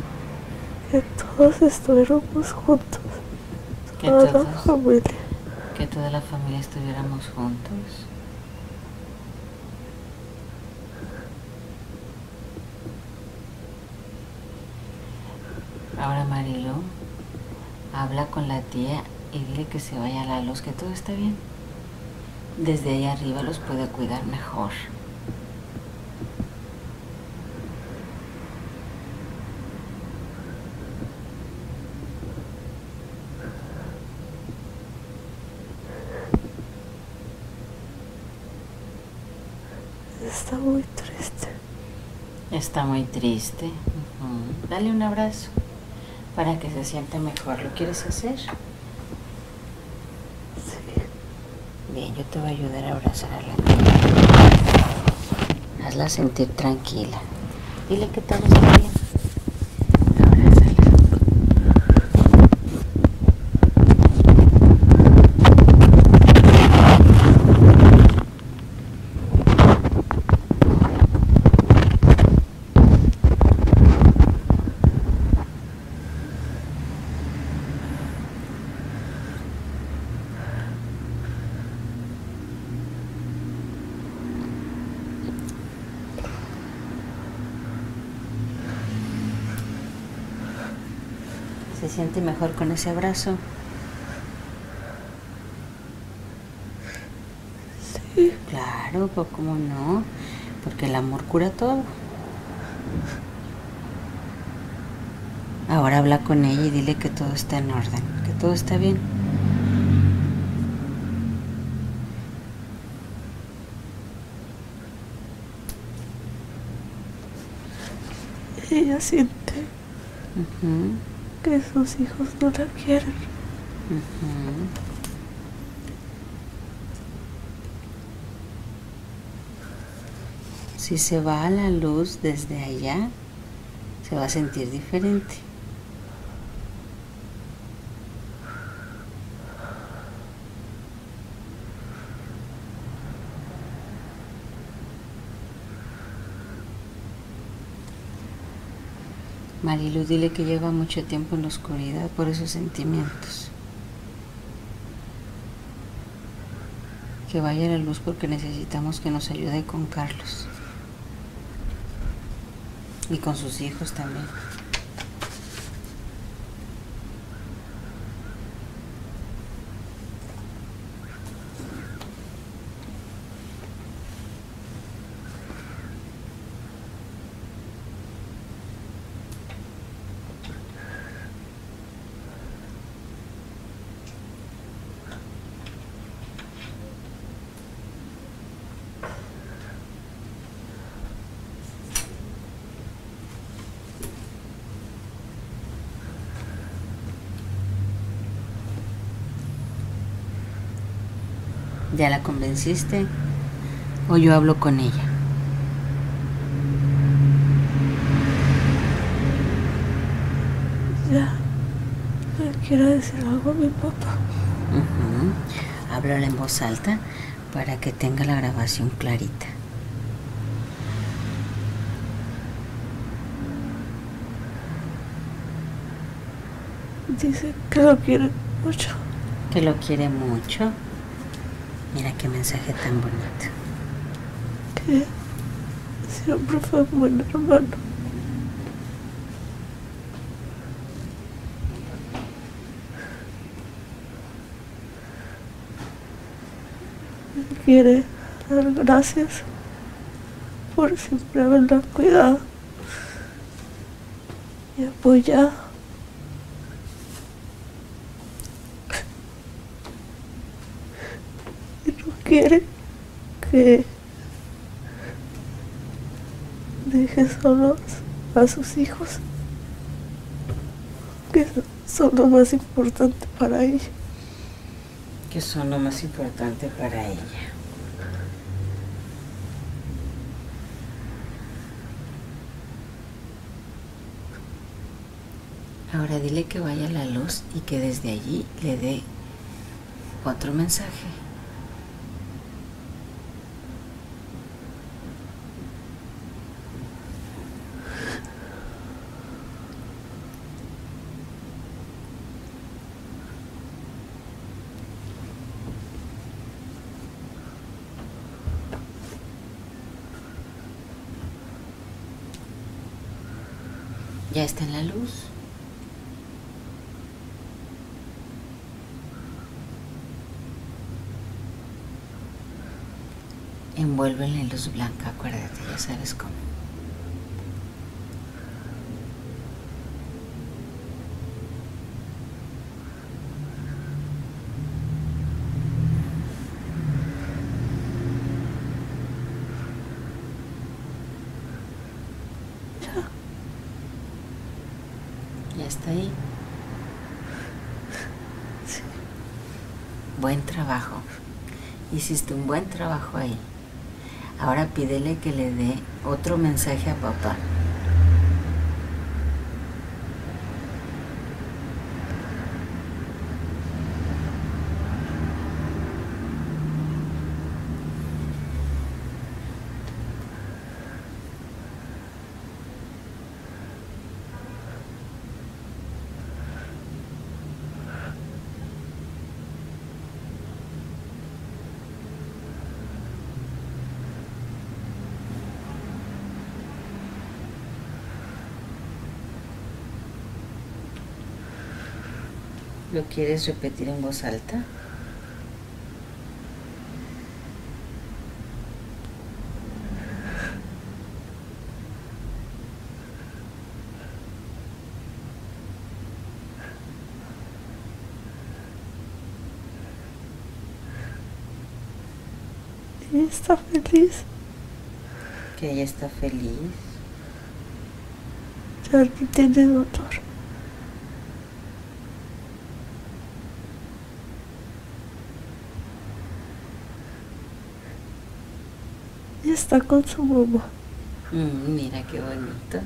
Que todos estuviéramos juntos. Que Toda la todos, familia. que toda la familia estuviéramos juntos. Ahora, Marilu, habla con la tía y dile que se vaya a la luz, que todo está bien. Desde ahí arriba los puede cuidar mejor. Está muy triste. Está muy triste. Uh-huh. Dale un abrazo para que se sienta mejor. ¿Lo quieres hacer? Sí. Bien, yo te voy a ayudar a abrazar a la tía. Hazla sentir tranquila. Dile que todo está bien. Abrázala. ¿Se siente mejor con ese abrazo? Sí. Claro, pues cómo no, porque el amor cura todo. Ahora habla con ella y dile que todo está en orden, que todo está bien. Ella siente Uh-huh. que sus hijos no la quieren. Uh-huh. Si se va a la luz desde allá, se va a sentir diferente. Marilu, dile que lleva mucho tiempo en la oscuridad por esos sentimientos. Que vaya a la luz porque necesitamos que nos ayude con Carlos. Y con sus hijos también. ¿Ya la convenciste? ¿O yo hablo con ella? Ya. Le quiero decir algo a mi papá. Uh-huh. Háblale en voz alta para que tenga la grabación clarita. Dice que lo quiere mucho. Que lo quiere mucho. Mira qué mensaje tan bonito. Que siempre fue un buen hermano. Quiere dar gracias por siempre haberla cuidado y apoyado. Y no quiere que deje solos a sus hijos, que son lo más importante para ella. Que son lo más importante para ella. Ahora dile que vaya a la luz y que desde allí le dé otro mensaje. Ya está en la luz. Envuélvela en luz blanca, acuérdate, ya sabes cómo. Ya está ahí. Sí. Buen trabajo. Hiciste un buen trabajo ahí. Ahora pídele que le dé otro mensaje a papá. ¿Lo quieres repetir en voz alta? Ella está feliz. Que ella está feliz. Ya no tiene dolor. Y está con su mamá. Mm, mira qué bonito.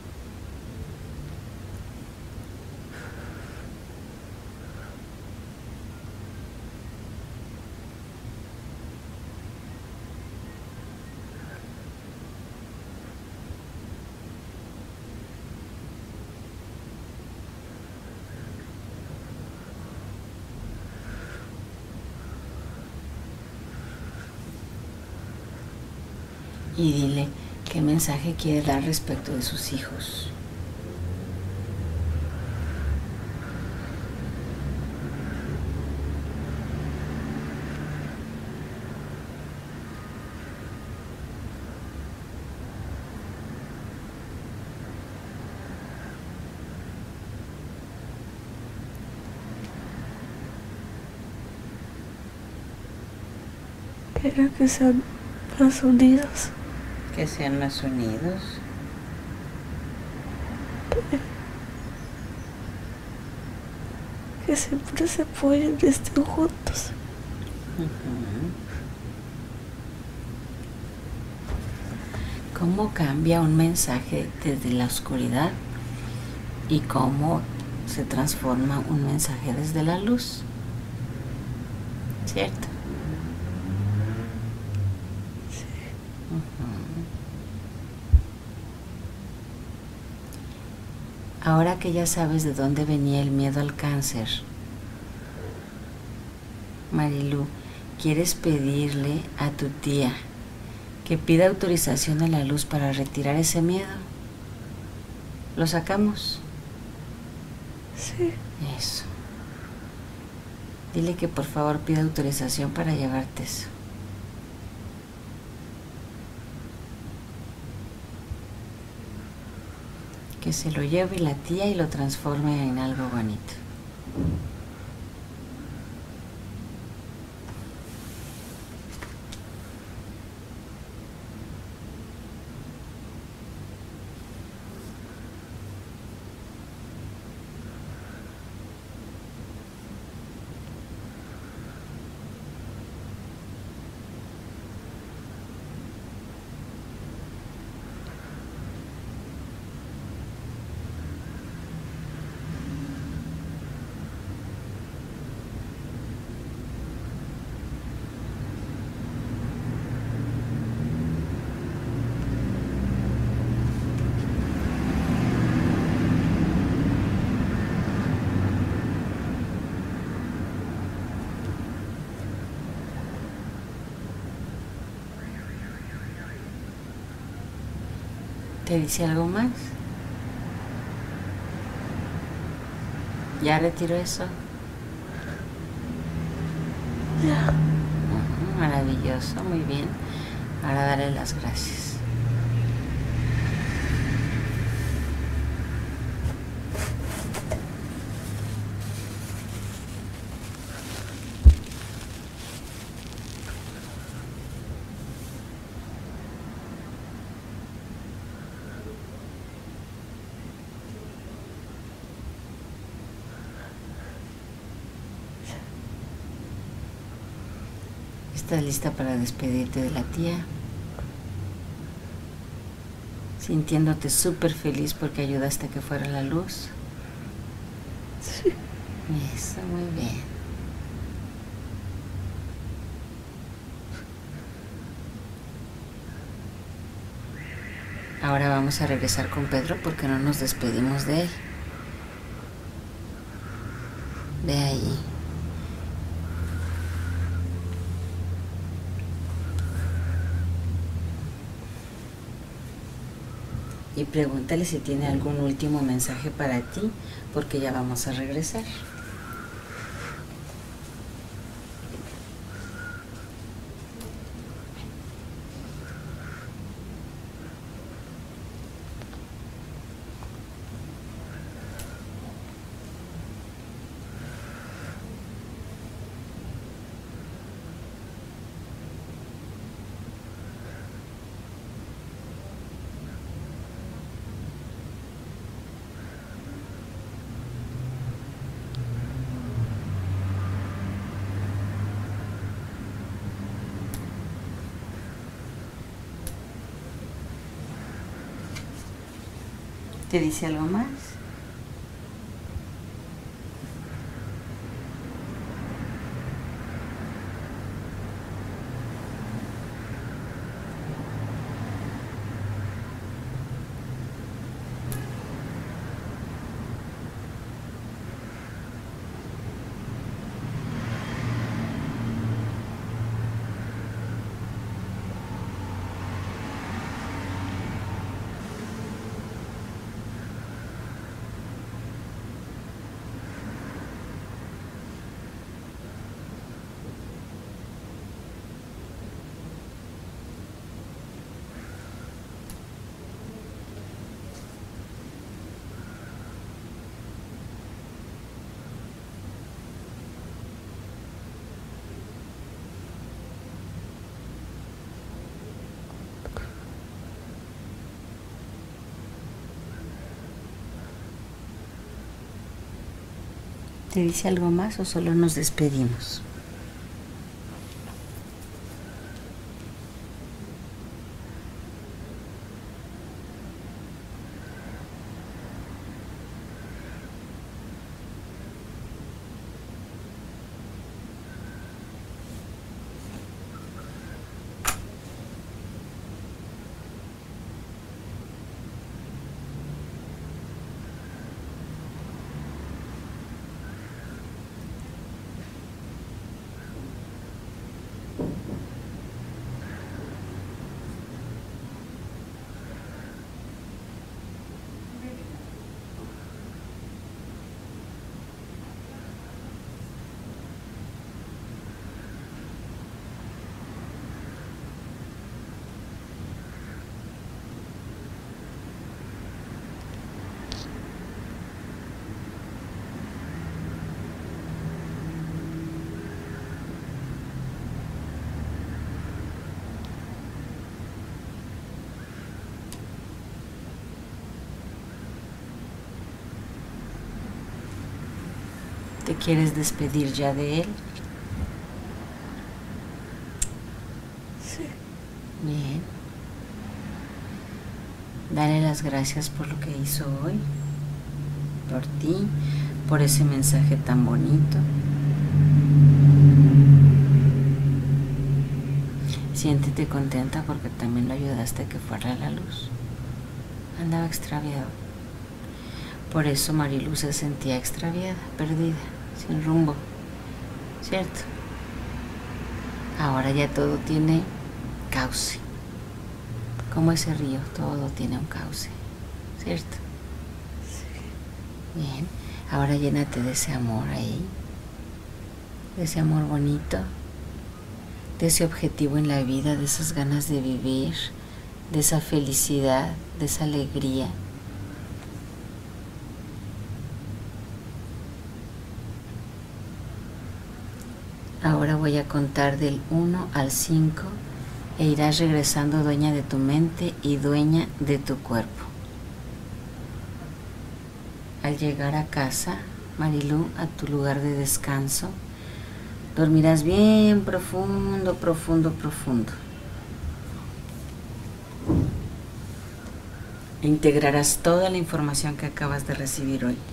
Y dile qué mensaje quiere dar respecto de sus hijos. Quiero que sean más unidos. Que sean más unidos. Que siempre se apoyen y estén juntos. Uh-huh. ¿Cómo cambia un mensaje desde la oscuridad y cómo se transforma un mensaje desde la luz? ¿Cierto? Sí. Uh-huh. Ahora que ya sabes de dónde venía el miedo al cáncer, Marilu, ¿quieres pedirle a tu tía que pida autorización a la luz para retirar ese miedo? ¿Lo sacamos? Sí. Eso. Dile que por favor pida autorización para llevarte eso. Que se lo lleve la tía y lo transforme en algo bonito. ¿Te dice algo más? ¿Ya retiró eso? Ya. Uh-huh, maravilloso, muy bien. Ahora darle las gracias. ¿Estás lista para despedirte de la tía? Sintiéndote súper feliz porque ayudaste a que fuera la luz. Sí. Eso, muy bien. Ahora vamos a regresar con Pedro porque no nos despedimos de él. Ve ahí. Y pregúntale si tiene algún último mensaje para ti, porque ya vamos a regresar. ¿Te dice algo más? ¿Te dice algo más o solo nos despedimos? ¿Te quieres despedir ya de él? Sí. Bien. Dale las gracias por lo que hizo hoy, por ti, por ese mensaje tan bonito. Siéntete contenta porque también lo ayudaste a que fuera la luz. Andaba extraviado. Por eso Marilu se sentía extraviada, perdida, sin rumbo, ¿cierto? Ahora ya todo tiene cauce. Como ese río, todo tiene un cauce, ¿cierto? Sí. Bien. Ahora llénate de ese amor ahí, de ese amor bonito, de ese objetivo en la vida, de esas ganas de vivir, de esa felicidad, de esa alegría. Ahora voy a contar del uno al cinco e irás regresando dueña de tu mente y dueña de tu cuerpo. Al llegar a casa, Marilú, a tu lugar de descanso, dormirás bien profundo, profundo, profundo. Integrarás toda la información que acabas de recibir hoy.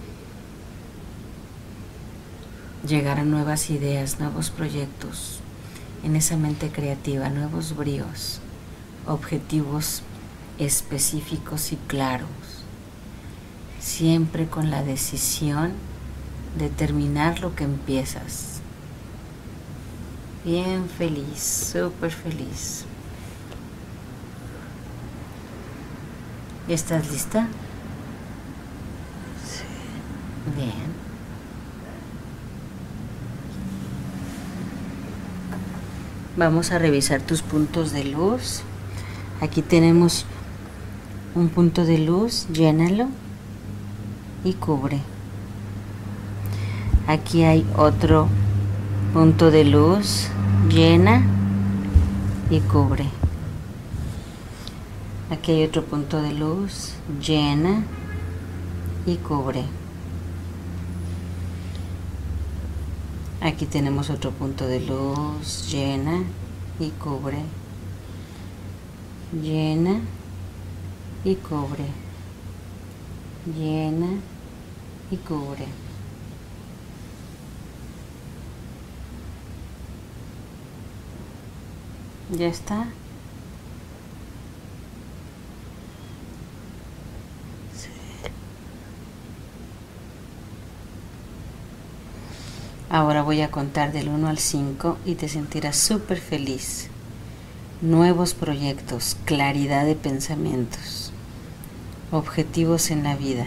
Llegarán nuevas ideas, nuevos proyectos en esa mente creativa, nuevos bríos, objetivos específicos y claros, siempre con la decisión de terminar lo que empiezas. Bien feliz, súper feliz. ¿Estás lista? Sí. Bien. Vamos a revisar tus puntos de luz. Aquí tenemos un punto de luz, llénalo y cubre. Aquí hay otro punto de luz, llena y cubre. Aquí hay otro punto de luz, llena y cubre. Aquí tenemos otro punto de luz, llena y cubre. Llena y cubre. Llena y cubre. ¿Ya está? Ahora voy a contar del uno al cinco y te sentirás súper feliz. Nuevos proyectos, claridad de pensamientos, objetivos en la vida.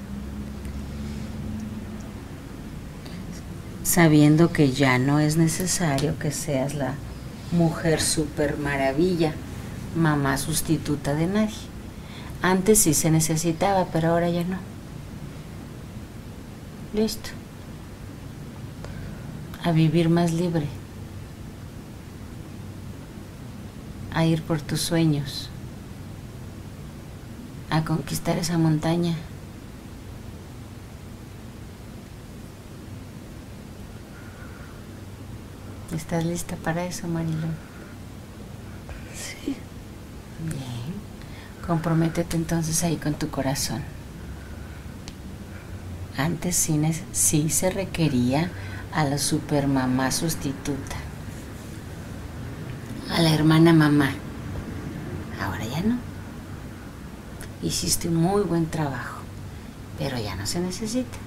Sabiendo que ya no es necesario que seas la mujer súper maravilla, mamá sustituta de nadie. Antes sí se necesitaba, pero ahora ya no. Listo. A vivir más libre, a ir por tus sueños, a conquistar esa montaña. ¿Estás lista para eso, Marilú? Sí. Bien. Comprométete entonces ahí con tu corazón. Antes sí, sí se requería a la supermamá sustituta, a la hermana mamá. Ahora ya no. Hiciste un muy buen trabajo, pero ya no se necesita.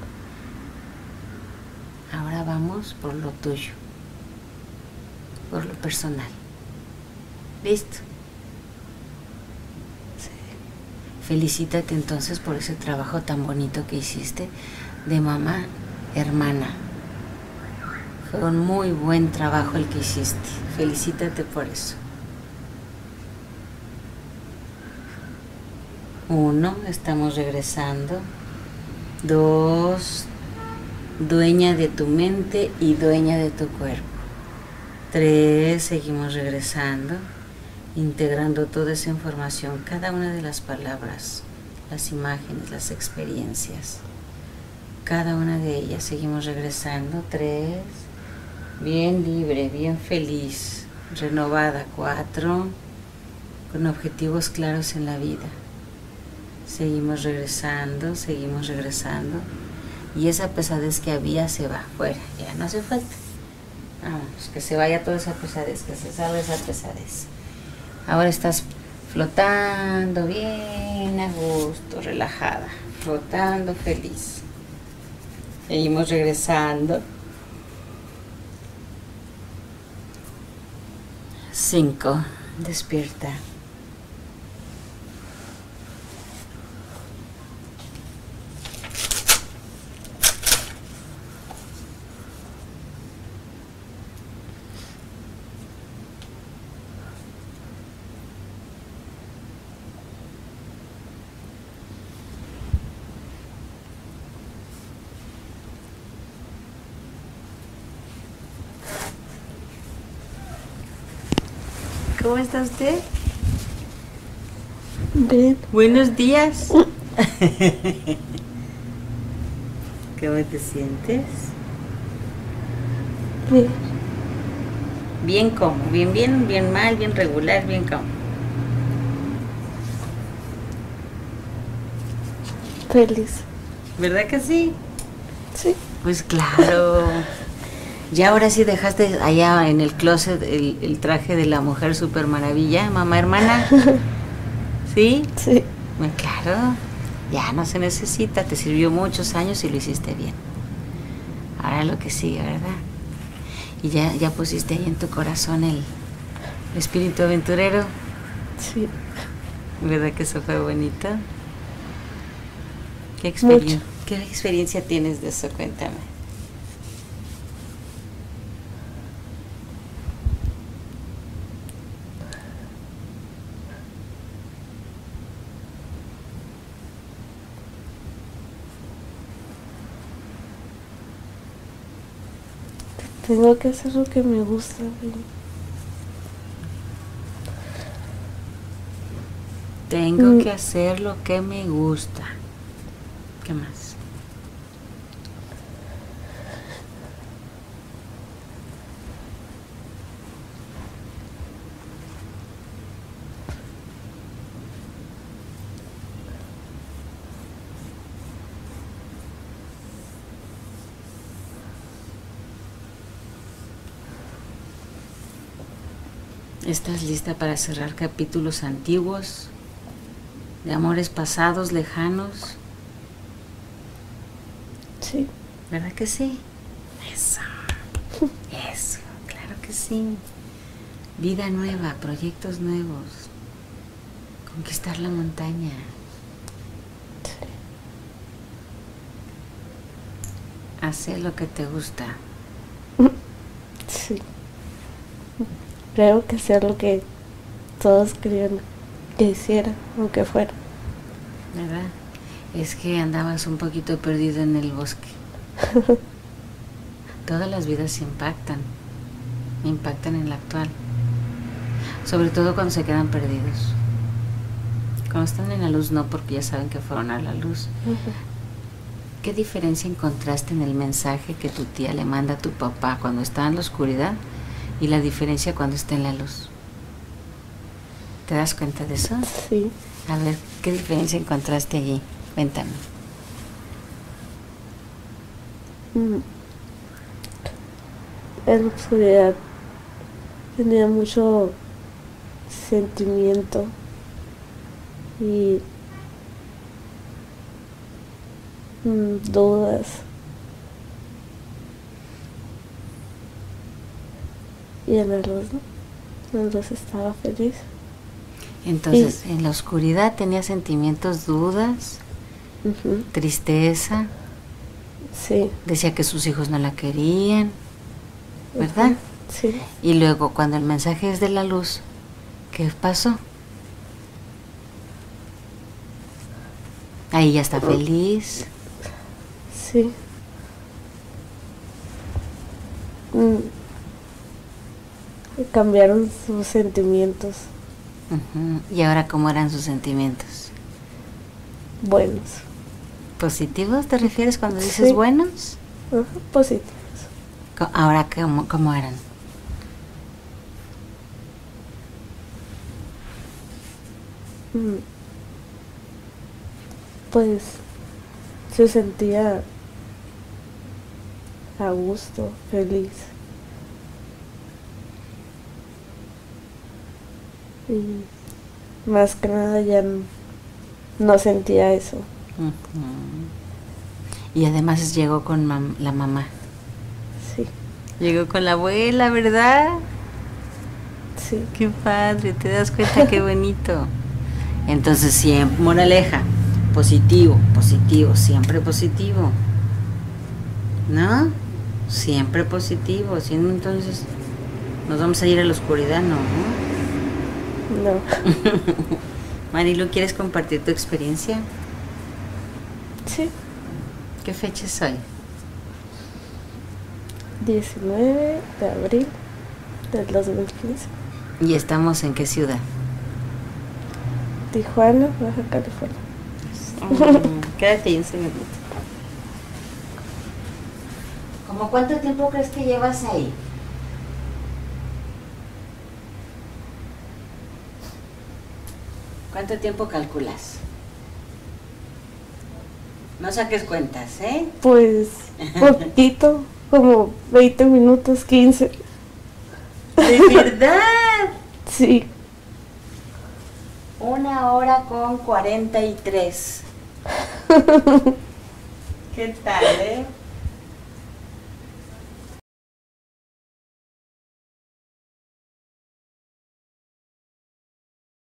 Ahora vamos por lo tuyo, por lo personal. ¿Listo? Sí. Felicítate entonces por ese trabajo tan bonito que hiciste de mamá, hermana. Fue un muy buen trabajo el que hiciste. Felicítate por eso. Uno, estamos regresando. Dos, dueña de tu mente y dueña de tu cuerpo. Tres, seguimos regresando, integrando toda esa información, cada una de las palabras, las imágenes, las experiencias. Cada una de ellas, seguimos regresando. Tres. Bien libre, bien feliz, renovada. Cuatro, con objetivos claros en la vida. Seguimos regresando, seguimos regresando. Y esa pesadez que había se va fuera, ya no hace falta. Vamos, que se vaya toda esa pesadez, que se salga esa pesadez. Ahora estás flotando bien a gusto, relajada, flotando feliz. Seguimos regresando. Cinco, despierta. ¿Cómo está usted? Bien. Buenos días. ¿Cómo te sientes? Bien. Bien como, bien, bien, bien mal, bien regular, bien como. Feliz. ¿Verdad que sí? Sí. Pues claro. Ya ahora sí dejaste allá en el closet el, el traje de la mujer super maravilla, mamá hermana. ¿Sí? Sí. Pues claro. Ya no se necesita, te sirvió muchos años y lo hiciste bien. Ahora lo que sigue, ¿verdad? Y ya, ya pusiste ahí en tu corazón el, el espíritu aventurero. Sí. ¿Verdad que eso fue bonito? ¿Qué experiencia, Mucho. ¿Qué experiencia tienes de eso? Cuéntame. Tengo que hacer lo que me gusta. ¿Sí? Tengo Mm. que hacer lo que me gusta. ¿Qué más? ¿Estás lista para cerrar capítulos antiguos, de amores pasados, lejanos? Sí. ¿Verdad que sí? Eso, eso, claro que sí. Vida nueva, proyectos nuevos, conquistar la montaña. Sí. Hacer lo que te gusta. Sí. Creo que sea lo que todos querían que hiciera, aunque fuera. ¿Verdad? Es que andabas un poquito perdido en el bosque. Todas las vidas impactan, impactan en la actual. Sobre todo cuando se quedan perdidos. Cuando están en la luz no, porque ya saben que fueron a la luz. Uh-huh. ¿Qué diferencia encontraste en el mensaje que tu tía le manda a tu papá cuando está en la oscuridad y la diferencia cuando está en la luz? ¿Te das cuenta de eso? Sí. A ver, ¿qué diferencia encontraste allí? Cuéntame. Mm. En la oscuridad tenía mucho sentimiento y mm, dudas. Y en la luz, ¿no? En la luz estaba feliz. Entonces, y, en la oscuridad tenía sentimientos, dudas, uh-huh. tristeza. Sí. Decía que sus hijos no la querían, ¿verdad? Uh-huh. Sí. Y luego, cuando el mensaje es de la luz, ¿qué pasó? Ahí ya está uh-huh. feliz. Sí. Mm. Cambiaron sus sentimientos. Uh-huh. ¿Y ahora cómo eran sus sentimientos? Buenos. ¿Positivos te refieres cuando dices sí. buenos? Uh-huh. Positivos. ¿Ahora cómo, cómo eran? Mm. Pues se sentía a gusto, feliz. Y más que nada ya no, no sentía eso. Uh-huh. Y además llegó con mam- la mamá. Sí. Llegó con la abuela, ¿verdad? Sí. Qué padre, te das cuenta, qué bonito. Entonces siempre, moraleja, positivo, positivo, siempre positivo. ¿No? Siempre positivo. Si no, entonces nos vamos a ir a la oscuridad, ¿no? No. Marilu, ¿quieres compartir tu experiencia? Sí. ¿Qué fecha es hoy? diecinueve de abril del dos mil quince. ¿Y estamos en qué ciudad? Tijuana, Baja California. Mm, quédate ahí un segundo. ¿Cómo cuánto tiempo crees que llevas ahí? ¿Cuánto tiempo calculas? No saques cuentas, ¿eh? Pues poquito, como veinte minutos, quince. ¿De verdad? Sí. Una hora con cuarenta y tres. ¿Qué tal, eh?